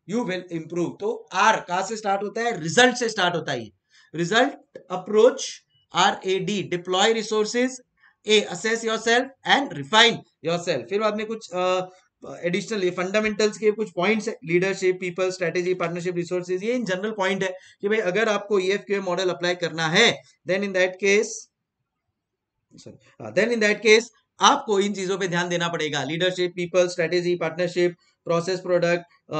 Speaker 1: यू विल इंप्रूव। तो आर कहां से स्टार्ट होता है? रिजल्ट से स्टार्ट होता है। Result, approach, RAD, deploy resources, A assess yourself and refine yourself. फिर बाद में कुछ एडिशनल फंडामेंटल्स के कुछ पॉइंट्स है, leadership, people, strategy, partnership, resources. ये इन जनरल पॉइंट है कि भाई अगर आपको EFQM मॉडल अप्लाई करना है देन इन दैट केस आपको इन चीजों पे ध्यान देना पड़ेगा। Leadership, people, strategy, partnership, process, product,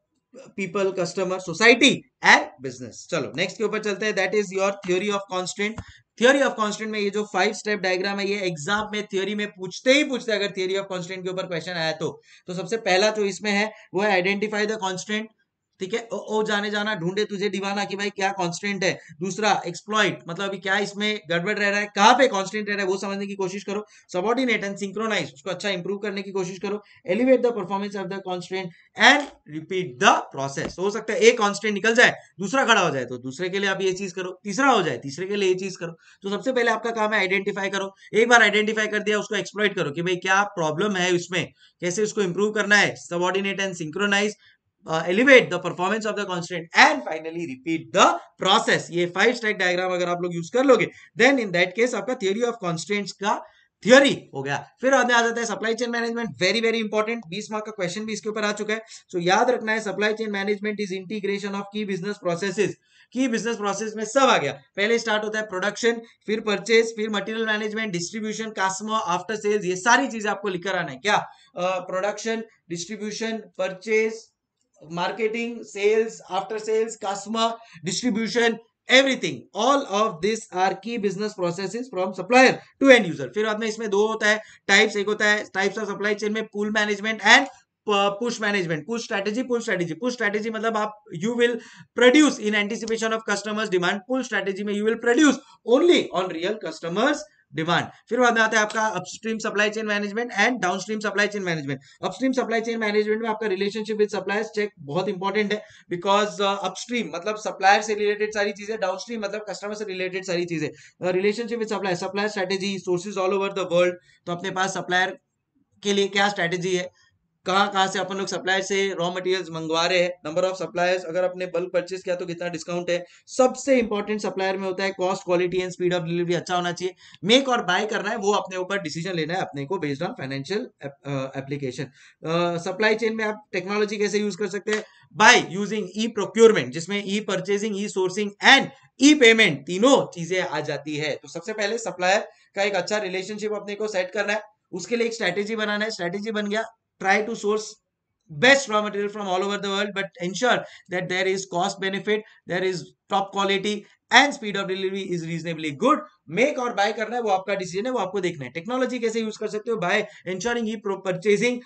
Speaker 1: people, customer, society and business. चलो नेक्स्ट के ऊपर चलते हैं, that is your theory of constant. Theory of constant में ये जो 5 स्टेप डायग्राम है, ये एग्जाम में थ्योरी में पूछते ही पूछते, अगर थ्योरी ऑफ कांस्टेंट के ऊपर क्वेश्चन आया तो सबसे पहला जो इसमें है वो है आइडेंटिफाई द कांस्टेंट। ठीक है, ओ जाने जाना, ढूंढे तुझे दीवाना कि भाई क्या कांस्टेंट है। दूसरा एक्सप्लॉइट, मतलब अभी क्या इसमें गड़बड़ रह रहा है, कहां पे कांस्टेंट रह रहा है वो समझने की कोशिश करो। सबऑर्डिनेट एंड सिंक्रोनाइज, उसको अच्छा इंप्रूव करने की कोशिश करो। Elevate the performance of the constant and repeat the process. हो सकता है एक कांस्टेंट निकल जाए, दूसरा खड़ा हो जाए, तो दूसरे के लिए आप ये चीज करो, तीसरा हो जाए, तीसरे के लिए ये चीज करो। तो सबसे पहले आपका काम है आइडेंटिफाई करो। एक बार आइडेंटिफाई कर दिया, उसको एक्सप्लॉइट करो कि भाई क्या प्रॉब्लम है उसमें, कैसे उसको इंप्रूव करना है। Subordinate and synchronise, elevate the performance of the constant and finally repeat the process। ये 5 स्टेप डायग्राम अगर आप लोग यूज कर लोगे देन इन दैट केस आपका थ्योरी ऑफ कॉन्स्टेंट्स का थ्योरी हो गया। फिर बाद में आ जाता है supply chain management, very very important. 20 mark का क्वेश्चन भी इसके ऊपर आ चुका है। सो याद रखना है, supply chain management is integration of key business processes. Key business process में सब आ गया। पहले स्टार्ट होता है प्रोडक्शन, फिर परचेज, फिर material management, distribution, customer, after sales. ये सारी चीजें आपको लिखकर आना है। क्या? Production, distribution, purchase, marketing, sales, after sales, customer, distribution, everything, all of this are key business processes from supplier to end user। फिर बाद में इसमें दो होता है टाइप्स, एक होता है टाइप्स ऑफ सप्लाई चेन में pull management and push management. Push strategy, pull strategy. Push strategy मतलब आप you will produce in anticipation of customers demand. Pull strategy में you will produce only on real customers demand. फिर बाद में आता है आपका upstream supply chain management and downstream supply chain management. Upstream supply chain management में आपका relationship with suppliers check बहुत इंपॉर्टेंट है, बिकॉज अपस्ट्रीम मतलब सप्लायर से रिलेटेड सारी चीजें, डाउनस्ट्रीम मतलब कस्टमर से रिलेटेड सारी चीजें। Relationship with supplier, supplier strategy, sources all over the world. तो अपने पास सप्लायर के लिए क्या स्ट्रेटेजी है, कहाँ कहाँ से अपन लोग सप्लायर से रॉ मटेरियल्स मंगवा रहे हैं, नंबर ऑफ सप्लायर्स, अगर अपने बल्क परचेस किया तो कितना डिस्काउंट है। सबसे इंपॉर्टेंट सप्लायर में होता है cost, quality and speed of delivery अच्छा होना चाहिए। मेक और बाय करना है वो अपने ऊपर डिसीजन लेना है अपने को based on financial application. Supply chain में आप टेक्नोलॉजी कैसे यूज कर सकते हैं? बाय यूजिंग ई प्रोक्योरमेंट, जिसमें e purchasing, e sourcing and e payment तीनों चीजें आ जाती है। तो सबसे पहले सप्लायर का एक अच्छा रिलेशनशिप अपने को सेट करना है, उसके लिए एक स्ट्रेटेजी बनाना है। स्ट्रेटेजी बन गया, try to source best raw material from all over the world, but ensure that there is cost benefit, there is top quality and speed of delivery is reasonably good। Make और buy करना है वो आपका decision है, वो आपको देखना है। टेक्नोलॉजी कैसे यूज कर सकते हो? By ensuring e purchasing,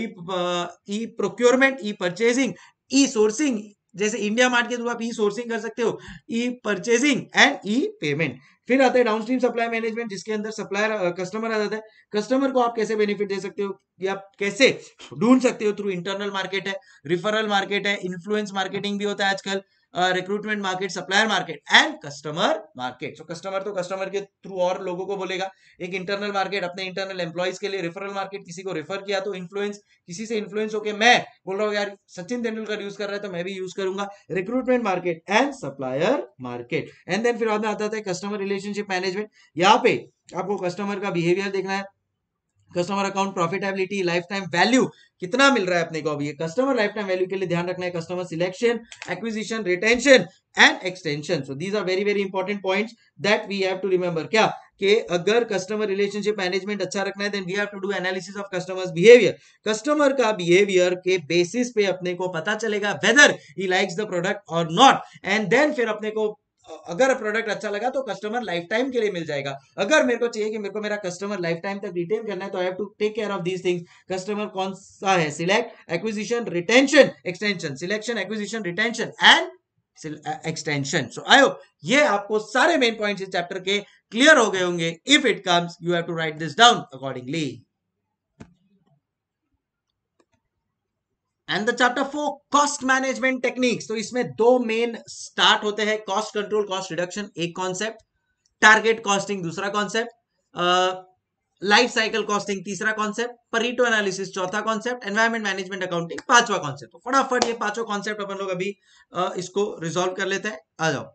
Speaker 1: e procurement, e purchasing, e sourcing. जैसे इंडिया मार्ट के थ्रू आप ई सोर्सिंग कर सकते हो, e purchasing and e payment. फिर आता है डाउनस्ट्रीम सप्लाई मैनेजमेंट, जिसके अंदर सप्लायर कस्टमर आ जाता है। कस्टमर को आप कैसे बेनिफिट दे सकते हो या कैसे ढूंढ सकते हो? थ्रू इंटरनल मार्केट है, रिफरल मार्केट है, इन्फ्लुएंस मार्केटिंग भी होता है आजकल, recruitment market, supplier market and customer market. So customer तो कस्टमर के थ्रू और लोगों को बोलेगा। एक इंटरनल मार्केट अपने इंटरनल एम्प्लॉइज के लिए, रिफरल मार्केट किसी को रेफर किया तो इन्फ्लुएंस, किसी से इन्फ्लुएंस होके मैं बोल रहा हूँ यार सचिन तेंदुलकर यूज कर रहा है तो मैं भी यूज करूंगा। Recruitment market and supplier market. And then फिर बाद में आता है कस्टमर रिलेशनशिप मैनेजमेंट। यहाँ पे आपको कस्टमर का बिहेवियर देखना है, customer account, profitability, life time value कितना मिल रहा है अपने को। अभी कस्टमर लाइफ टाइम वैल्यू के लिए ध्यान रखना है, customer selection, acquisition, retention and extension. So these are very very important points that we have to remember. क्या कि अगर कस्टमर रिलेशनशिप मैनेजमेंट अच्छा रखना है then we have to do analysis of customers behaviour. Customer का behaviour के basis पे अपने को पता चलेगा whether he likes the product और नॉट, एंड देन फिर अपने को अगर प्रोडक्ट अच्छा लगा तो कस्टमर लाइफ टाइम के लिए मिल जाएगा। अगर मेरे को चाहिए कि मेरे को मेरा कस्टमर लाइफ टाइम तक रिटेन करना है तो I have to take care of these things. Customer कौन सा है? Select, acquisition, retention, extension. Selection, acquisition, retention and extension. So I hope ये आपको सारे मेन पॉइंट्स इस चैप्टर के क्लियर हो गए होंगे। If it comes you have to write this down accordingly. And the chapter 4 cost management techniques. तो इसमें दो मेन स्टार्ट होते हैं, कॉस्ट कंट्रोल, कॉस्ट रिडक्शन एक कॉन्सेप्ट, टारगेट कॉस्टिंग दूसरा कॉन्सेप्ट। लाइफ साइकिल कॉस्टिंग तीसरा कॉन्सेप्ट, परीटो एनालिसिस चौथा concept, environment management accounting पांचवा कॉन्सेप्ट। तो फटाफट ये पांचों कॉन्सेप्ट अपन लोग अभी इसको रिजॉल्व कर लेते हैं। आ जाओ,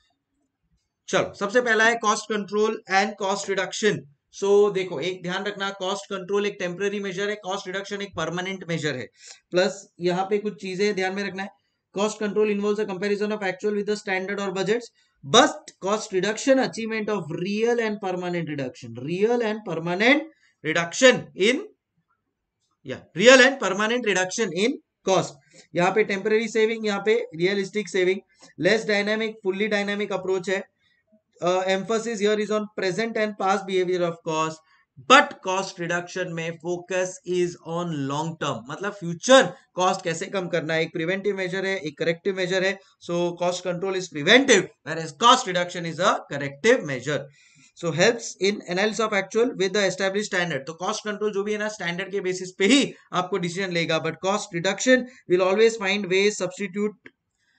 Speaker 1: चलो सबसे पहला है cost control and cost reduction. So देखो, एक ध्यान रखना, कॉस्ट कंट्रोल एक टेम्पररी मेजर है, कॉस्ट रिडक्शन एक परमानेंट मेजर है। प्लस यहाँ पे कुछ चीजें ध्यान में रखना है। Cost control involves a comparison of actual with the standard और budgets, but cost reduction achievement of real and permanent reduction, real and permanent reduction in, या real and permanent reduction in cost. यहाँ पे temporary saving, यहाँ पे realistic saving. Less dynamic, fully dynamic approach है। emphasis here is on present and past behavior of cost, but cost reduction में focus is on long term, मतलब future cost कैसे कम करना है। एक preventive measure है, एक corrective measure है। So cost control is preventive, whereas cost reduction is a corrective measure. So helps in analysis of actual with the established standard. तो cost control जो भी है ना, standard के basis पे ही आपको decision लेगा, but cost reduction will always find ways substitute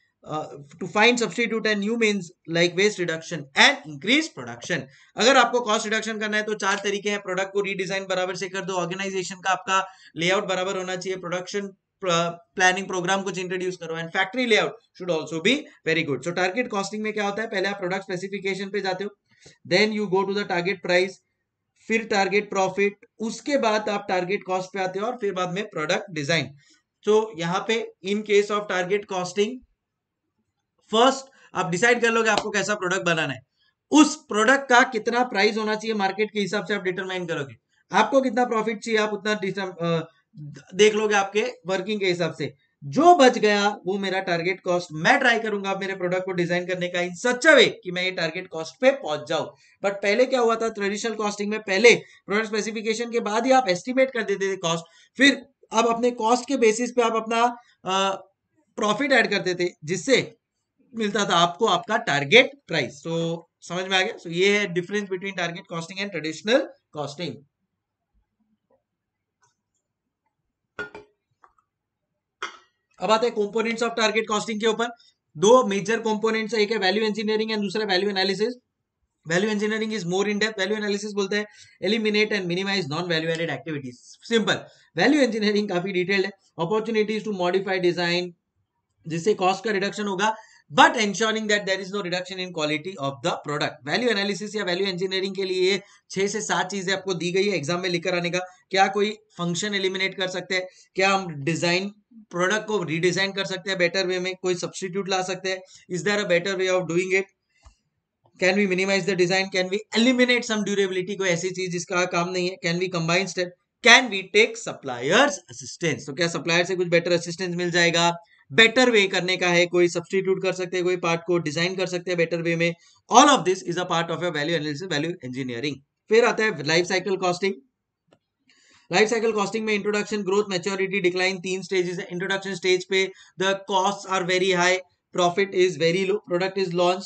Speaker 1: to find substitute and new means like waste reduction and increase production. अगर आपको कॉस्ट रिडक्शन करना है तो चार तरीके हैं। प्रोडक्ट को रीडिजाइन बराबर से कर दो, ऑर्गेनाइजेशन का आपका लेआउट बराबर होना चाहिए, प्रोडक्शन प्लानिंग प्रोग्राम कुछ इंट्रोड्यूस करो, and factory layout should also be very good. So target costing में क्या होता है, पहले आप प्रोडक्ट स्पेसिफिकेशन पे जाते हो, then you go to the target price, फिर टारगेट प्रॉफिट, उसके बाद आप टारगेट कॉस्ट पे आते हो, और फिर बाद में प्रोडक्ट डिजाइन। तो यहाँ पे in case of target costing, first आप डिसाइड कर लोगे आपको कैसा प्रोडक्ट बनाना है, उस प्रोडक्ट का कितना प्राइस होना चाहिए मार्केट के हिसाब से आप डिटरमाइन करोगे। आपको कितना प्रॉफिट चाहिए आप उतना देख लोगे आपके वर्किंग के हिसाब से। जो बच गया वो मेरा टारगेट कॉस्ट, मैं ट्राई करूंगा मेरे प्रोडक्ट को डिजाइन करने का इन सच अ वे कि मैं ये टारगेट कॉस्ट पे पहुंच जाऊं। बट पहले क्या हुआ था ट्रेडिशनल कॉस्टिंग में, पहले प्रोडक्ट स्पेसिफिकेशन के बाद ही आप एस्टिमेट कर देते थे कॉस्ट, फिर आप अपने कॉस्ट के बेसिस पे आप अपना प्रॉफिट ऐड करते थे, जिससे मिलता था आपको आपका टारगेट प्राइस। तो समझ में आ गया। सो ये है difference between target costing and traditional costing. अब आते हैं कंपोनेंट्स ऑफ टारगेट कॉस्टिंग के ऊपर। दो मेजर कंपोनेंट्स है, एक है वैल्यू इंजीनियरिंग एंड दूसरा value analysis. Value engineering is more in depth, value analysis बोलते हैं eliminate and minimise non value added activities. Simple, value engineering काफी डिटेल्ड है, अपॉर्चुनिटीज टू मॉडिफाई डिजाइन जिससे कॉस्ट का रिडक्शन होगा, but ensuring that there is no reduction in quality of the product। Value analysis या value engineering के लिए 6 से 7 चीजें आपको दी गई है एग्जाम में लिखकर आने का। क्या कोई फंक्शन एलिमिनेट कर सकते हैं, क्या हम डिजाइन प्रोडक्ट को रीडिजाइन कर सकते हैं बेटर वे में, कोई सब्सटीट्यूट ला सकते हैं, is there a better way of doing it, can we minimise the design, can we eliminate some durability, कोई ऐसी चीज जिसका काम नहीं है, can we combine step, can we take suppliers assistance, तो क्या सप्लायर से कुछ बेटर असिस्टेंस मिल जाएगा, बेटर वे करने का है, कोई सब्सटीट्यूट कर सकते हैं, कोई पार्ट को डिजाइन कर सकते हैं बेटर वे में। All of this is a part of value analysis, value engineering. फिर आता है life cycle costing. Life cycle costing में introduction, growth, maturity, decline, 3 stages है। इंट्रोडक्शन स्टेज पे the cost are very high, profit is very low, product is launch,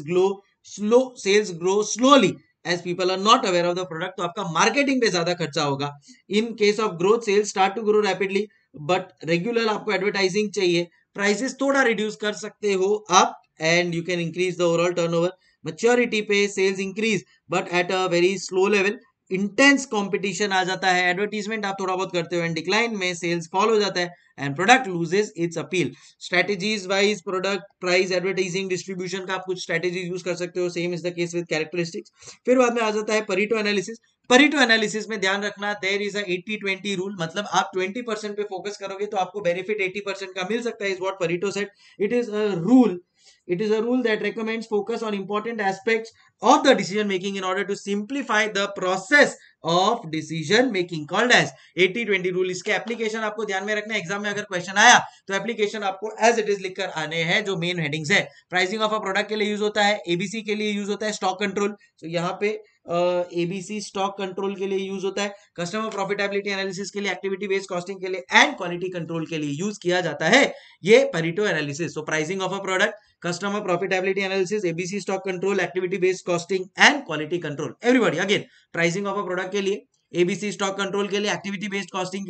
Speaker 1: sales grow slowly as people are not aware of the product, तो आपका marketing पे ज्यादा खर्चा होगा। In case of growth, sales start to grow rapidly, but regular आपको advertising चाहिए, prices थोड़ा reduce कर सकते हो आप, and you can increase the overall turnover. Maturity पे sales increase but at a very slow level, intense competition आ जाता है, एडवर्टीजमेंट आप थोड़ा बहुत करते हो, एंड डिक्लाइन में सेल्स फॉल हो जाता है, and product loses its appeal. Strategies wise product price advertising distribution का आप कुछ स्ट्रेटेजीज यूज कर सकते हो, same is the case with characteristics. फिर बाद में आ जाता है परीटो एनालिसिस। परीटो एनालिसिस में ध्यान रखना, देयर इज अ 80-20 रूल, मतलब आप 20% पे फोकस करोगे तो आपको बेनिफिट 80% का मिल सकता है, is what Pareto said. It is a rule, it is a rule that recommends focus on important aspects of the decision making in order to simplify the process of decision making, called as 80-20 rule। इसके application आपको ध्यान में रखना है, exam में अगर question आया तो एप्लीकेशन आपको एज इट इज लिखकर आने हैं, जो मेन हेडिंग्स है। प्राइसिंग ऑफ अ प्रोडक्ट के लिए यूज होता है, एबीसी के लिए यूज होता है, स्टॉक कंट्रोल, तो यहाँ पे एबीसी स्टॉक कंट्रोल के लिए यूज होता है, कस्टमर प्रॉफिटेबिलिटी एनालिसिस के लिए, एक्टिविटी बेस्ड कॉस्टिंग के लिए, एंड क्वालिटी कंट्रोल के लिए यूज किया जाता है ये Pareto analysis. So pricing of a product, customer profitability analysis, ABC stock control, activity based costing and quality control। everybody again, pricing of a product के लिए, ABC stock control के लिए, activity based costing के लिए,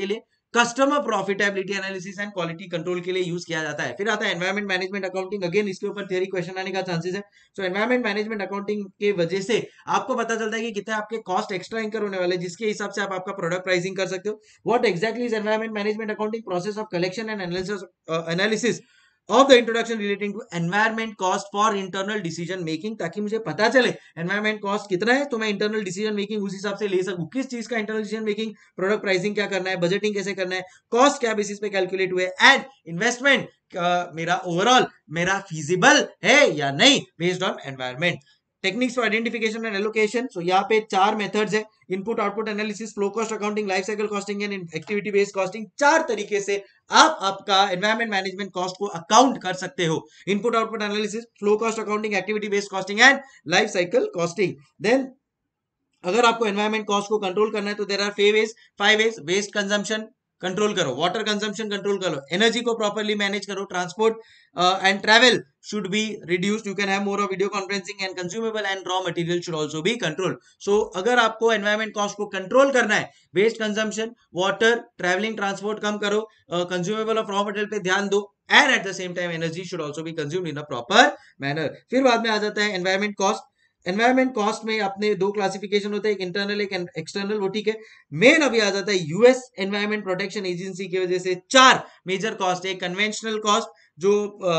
Speaker 1: customer profitability analysis and quality control के लिए use किया जाता है। फिर आता है एनवायरमेंट मैनेजमेंट अकाउंटिंग, अगेन इसके ऊपर थियरी क्वेश्चन आने का चांसेस है। सो एनवायरमेंट मैनेजमेंट अकाउंटिंग के वजह से आपको पता चलता है कि कितने आपके कॉस्ट एक्स्ट्रा इंकर होने वाले, जिसके हिसाब से आप आपका प्रोडक्ट प्राइसिंग कर सकते हो। What exactly is environment management accounting? Process of collection and analysis of the introduction relating to environment cost for internal decision making, ताकि मुझे पता चले एनवायरमेंट कॉस्ट कितना है तो मैं इंटरनल डिसीजन मेकिंग उस हिसाब से ले सकूं। किस चीज का internal decision making, product pricing क्या करना है, बजटिंग कैसे करना है, कॉस्ट क्या बेसिस पे कैलकुलेट हुए, एंड इन्वेस्टमेंट मेरा ओवरऑल मेरा फीजिबल है या नहीं based on environment. Techniques for identification and allocation, so यहाँ पे 4 मेथड्स है, input output analysis, flow cost accounting, life cycle costing and activity based costing. 4 तरीके से आप आपका एनवायरमेंट मैनेजमेंट कॉस्ट को अकाउंट कर सकते हो। Input output analysis, flow cost accounting, activity based costing and life cycle costing. Then अगर आपको एनवायरमेंट कॉस्ट को कंट्रोल करना है तो there are 5 ways. Waste consumption control करो, वाटर कंजम्पशन कंट्रोल करो, एनर्जी को प्रॉपर्ली मैनेज करो, transport and travel should be reduced, you can have more of video conferencing and consumable and raw material should also be control. So अगर आपको environment cost को control करना है, waste consumption, water, travelling, transport कम करो, consumable of raw material पे ध्यान दो, and at the same time energy should also be consumed in a proper manner. फिर बाद में आ जाता है एनवायरमेंट कॉस्ट। एनवायरमेंट कॉस्ट में अपने 2 क्लासिफिकेशन होते हैं, एक इंटरनल एक एक्सटर्नल, वो ठीक है। मेन अभी आ जाता है यूएस एनवायरमेंट प्रोटेक्शन एजेंसी की वजह से 4 मेजर कॉस्ट है। कन्वेंशनल कॉस्ट जो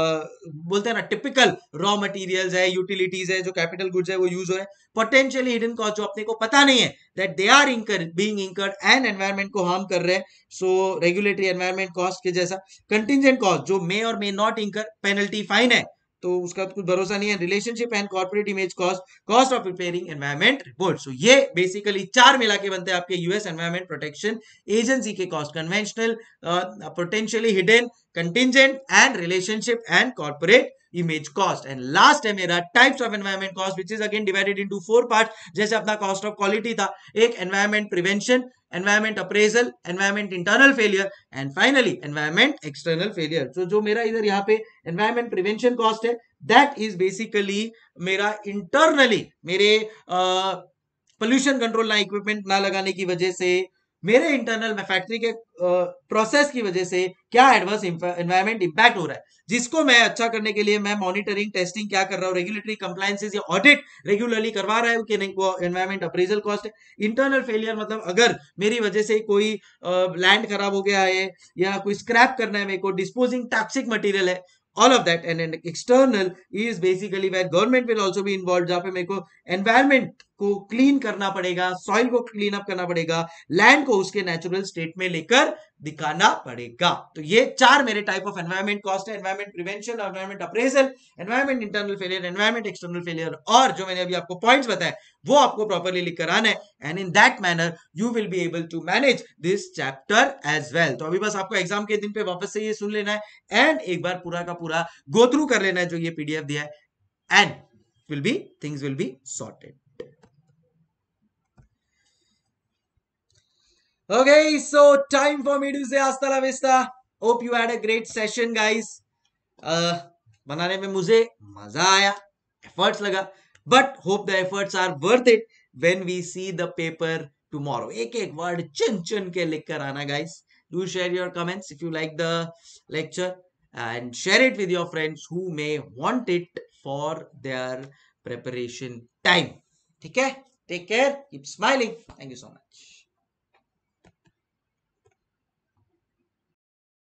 Speaker 1: बोलते हैं ना टिपिकल रॉ मटेरियल्स है, यूटिलिटीज है, जो कैपिटल गुड्स है वो यूज हो रहे हैं। पोटेंशियली हिडन कॉस्ट जो अपने को पता नहीं है that they are being incurred and environment को हार्म कर रहे हैं, सो रेगुलेटरी एनवायरमेंट कॉस्ट के जैसा। कंटिजेंट कॉस्ट जो मे और may not incur, penalty fine है तो उसका कुछ भरोसा नहीं है। Relationship and corporate image cost, cost of preparing environment report. So ये बेसिकली 4 मिला के बनते हैं आपके यूएस एनवायरमेंट प्रोटेक्शन एजेंसी के cost, conventional, potentially hidden, contingent and relationship and corporate image cost. And last है मेरा types of environment cost which is again divided into 4 parts. जैसे अपना कॉस्ट ऑफ क्वालिटी था, एक environment prevention, environment appraisal, environment internal failure and finally environment external failure. तो जो मेरा इधर यहाँ पे एनवायरमेंट प्रिवेंशन कॉस्ट है, दैट इज बेसिकली मेरा इंटरनली मेरे पोल्यूशन कंट्रोल ना इक्विपमेंट ना लगाने की वजह से, मेरे इंटरनल फैक्ट्री के प्रोसेस की वजह से क्या एडवर्स एनवायरमेंट इंपैक्ट हो रहा है, जिसको मैं अच्छा करने के लिए मैं मॉनिटरिंग, टेस्टिंग क्या कर रहा हूँ, रेगुलेटरी कंप्लायंसेस या ऑडिट रेगुलरली करवा रहा है कि नहीं, वो एनवायरमेंट अप्रेजल कॉस्ट है। इंटरनल फेलियर मतलब अगर मेरी वजह से कोई लैंड खराब हो गया है या कोई स्क्रैप करना है मेरे को, डिस्पोजिंग टॉक्सिक मटेरियल है, all of that। And external is basically where government will also be involved, जहाँ पे मेरे को environment को क्लीन करना पड़ेगा, सॉइल को क्लीन अप करना पड़ेगा, लैंड को उसके नेचुरल स्टेट में लेकर दिखाना पड़ेगा। तो ये 4 मेरे टाइप ऑफ एनवायरमेंट कॉस्ट है, environment prevention, environment appraisal, environment internal failure, environment external failure, और जो मैंने अभी आपको पॉइंट्स बताए वो आपको प्रॉपर्ली लिख कर आना है, and in that manner you will be able to manage this chapter as well. तो अभी बस आपको एग्जाम के दिन पे वापस से ये सुन लेना है एंड एक बार पूरा का पूरा गो थ्रू कर लेना है जो ये पीडीएफ दिया है, and things will be sorted. Okay, so time for me to say hasta la vista. Hope you had a great session, guys. बनाने में मुझे मजा आया, एफर्ट्स लगा, but hope the efforts are worth it when we see the paper tomorrow. एक एक word चुन चुन के लिख कर आना, guys. Do share your comments if you like the lecture and share it with your friends who may want it for their preparation time. ठीक है? Take care. Keep smiling. Thank you so much.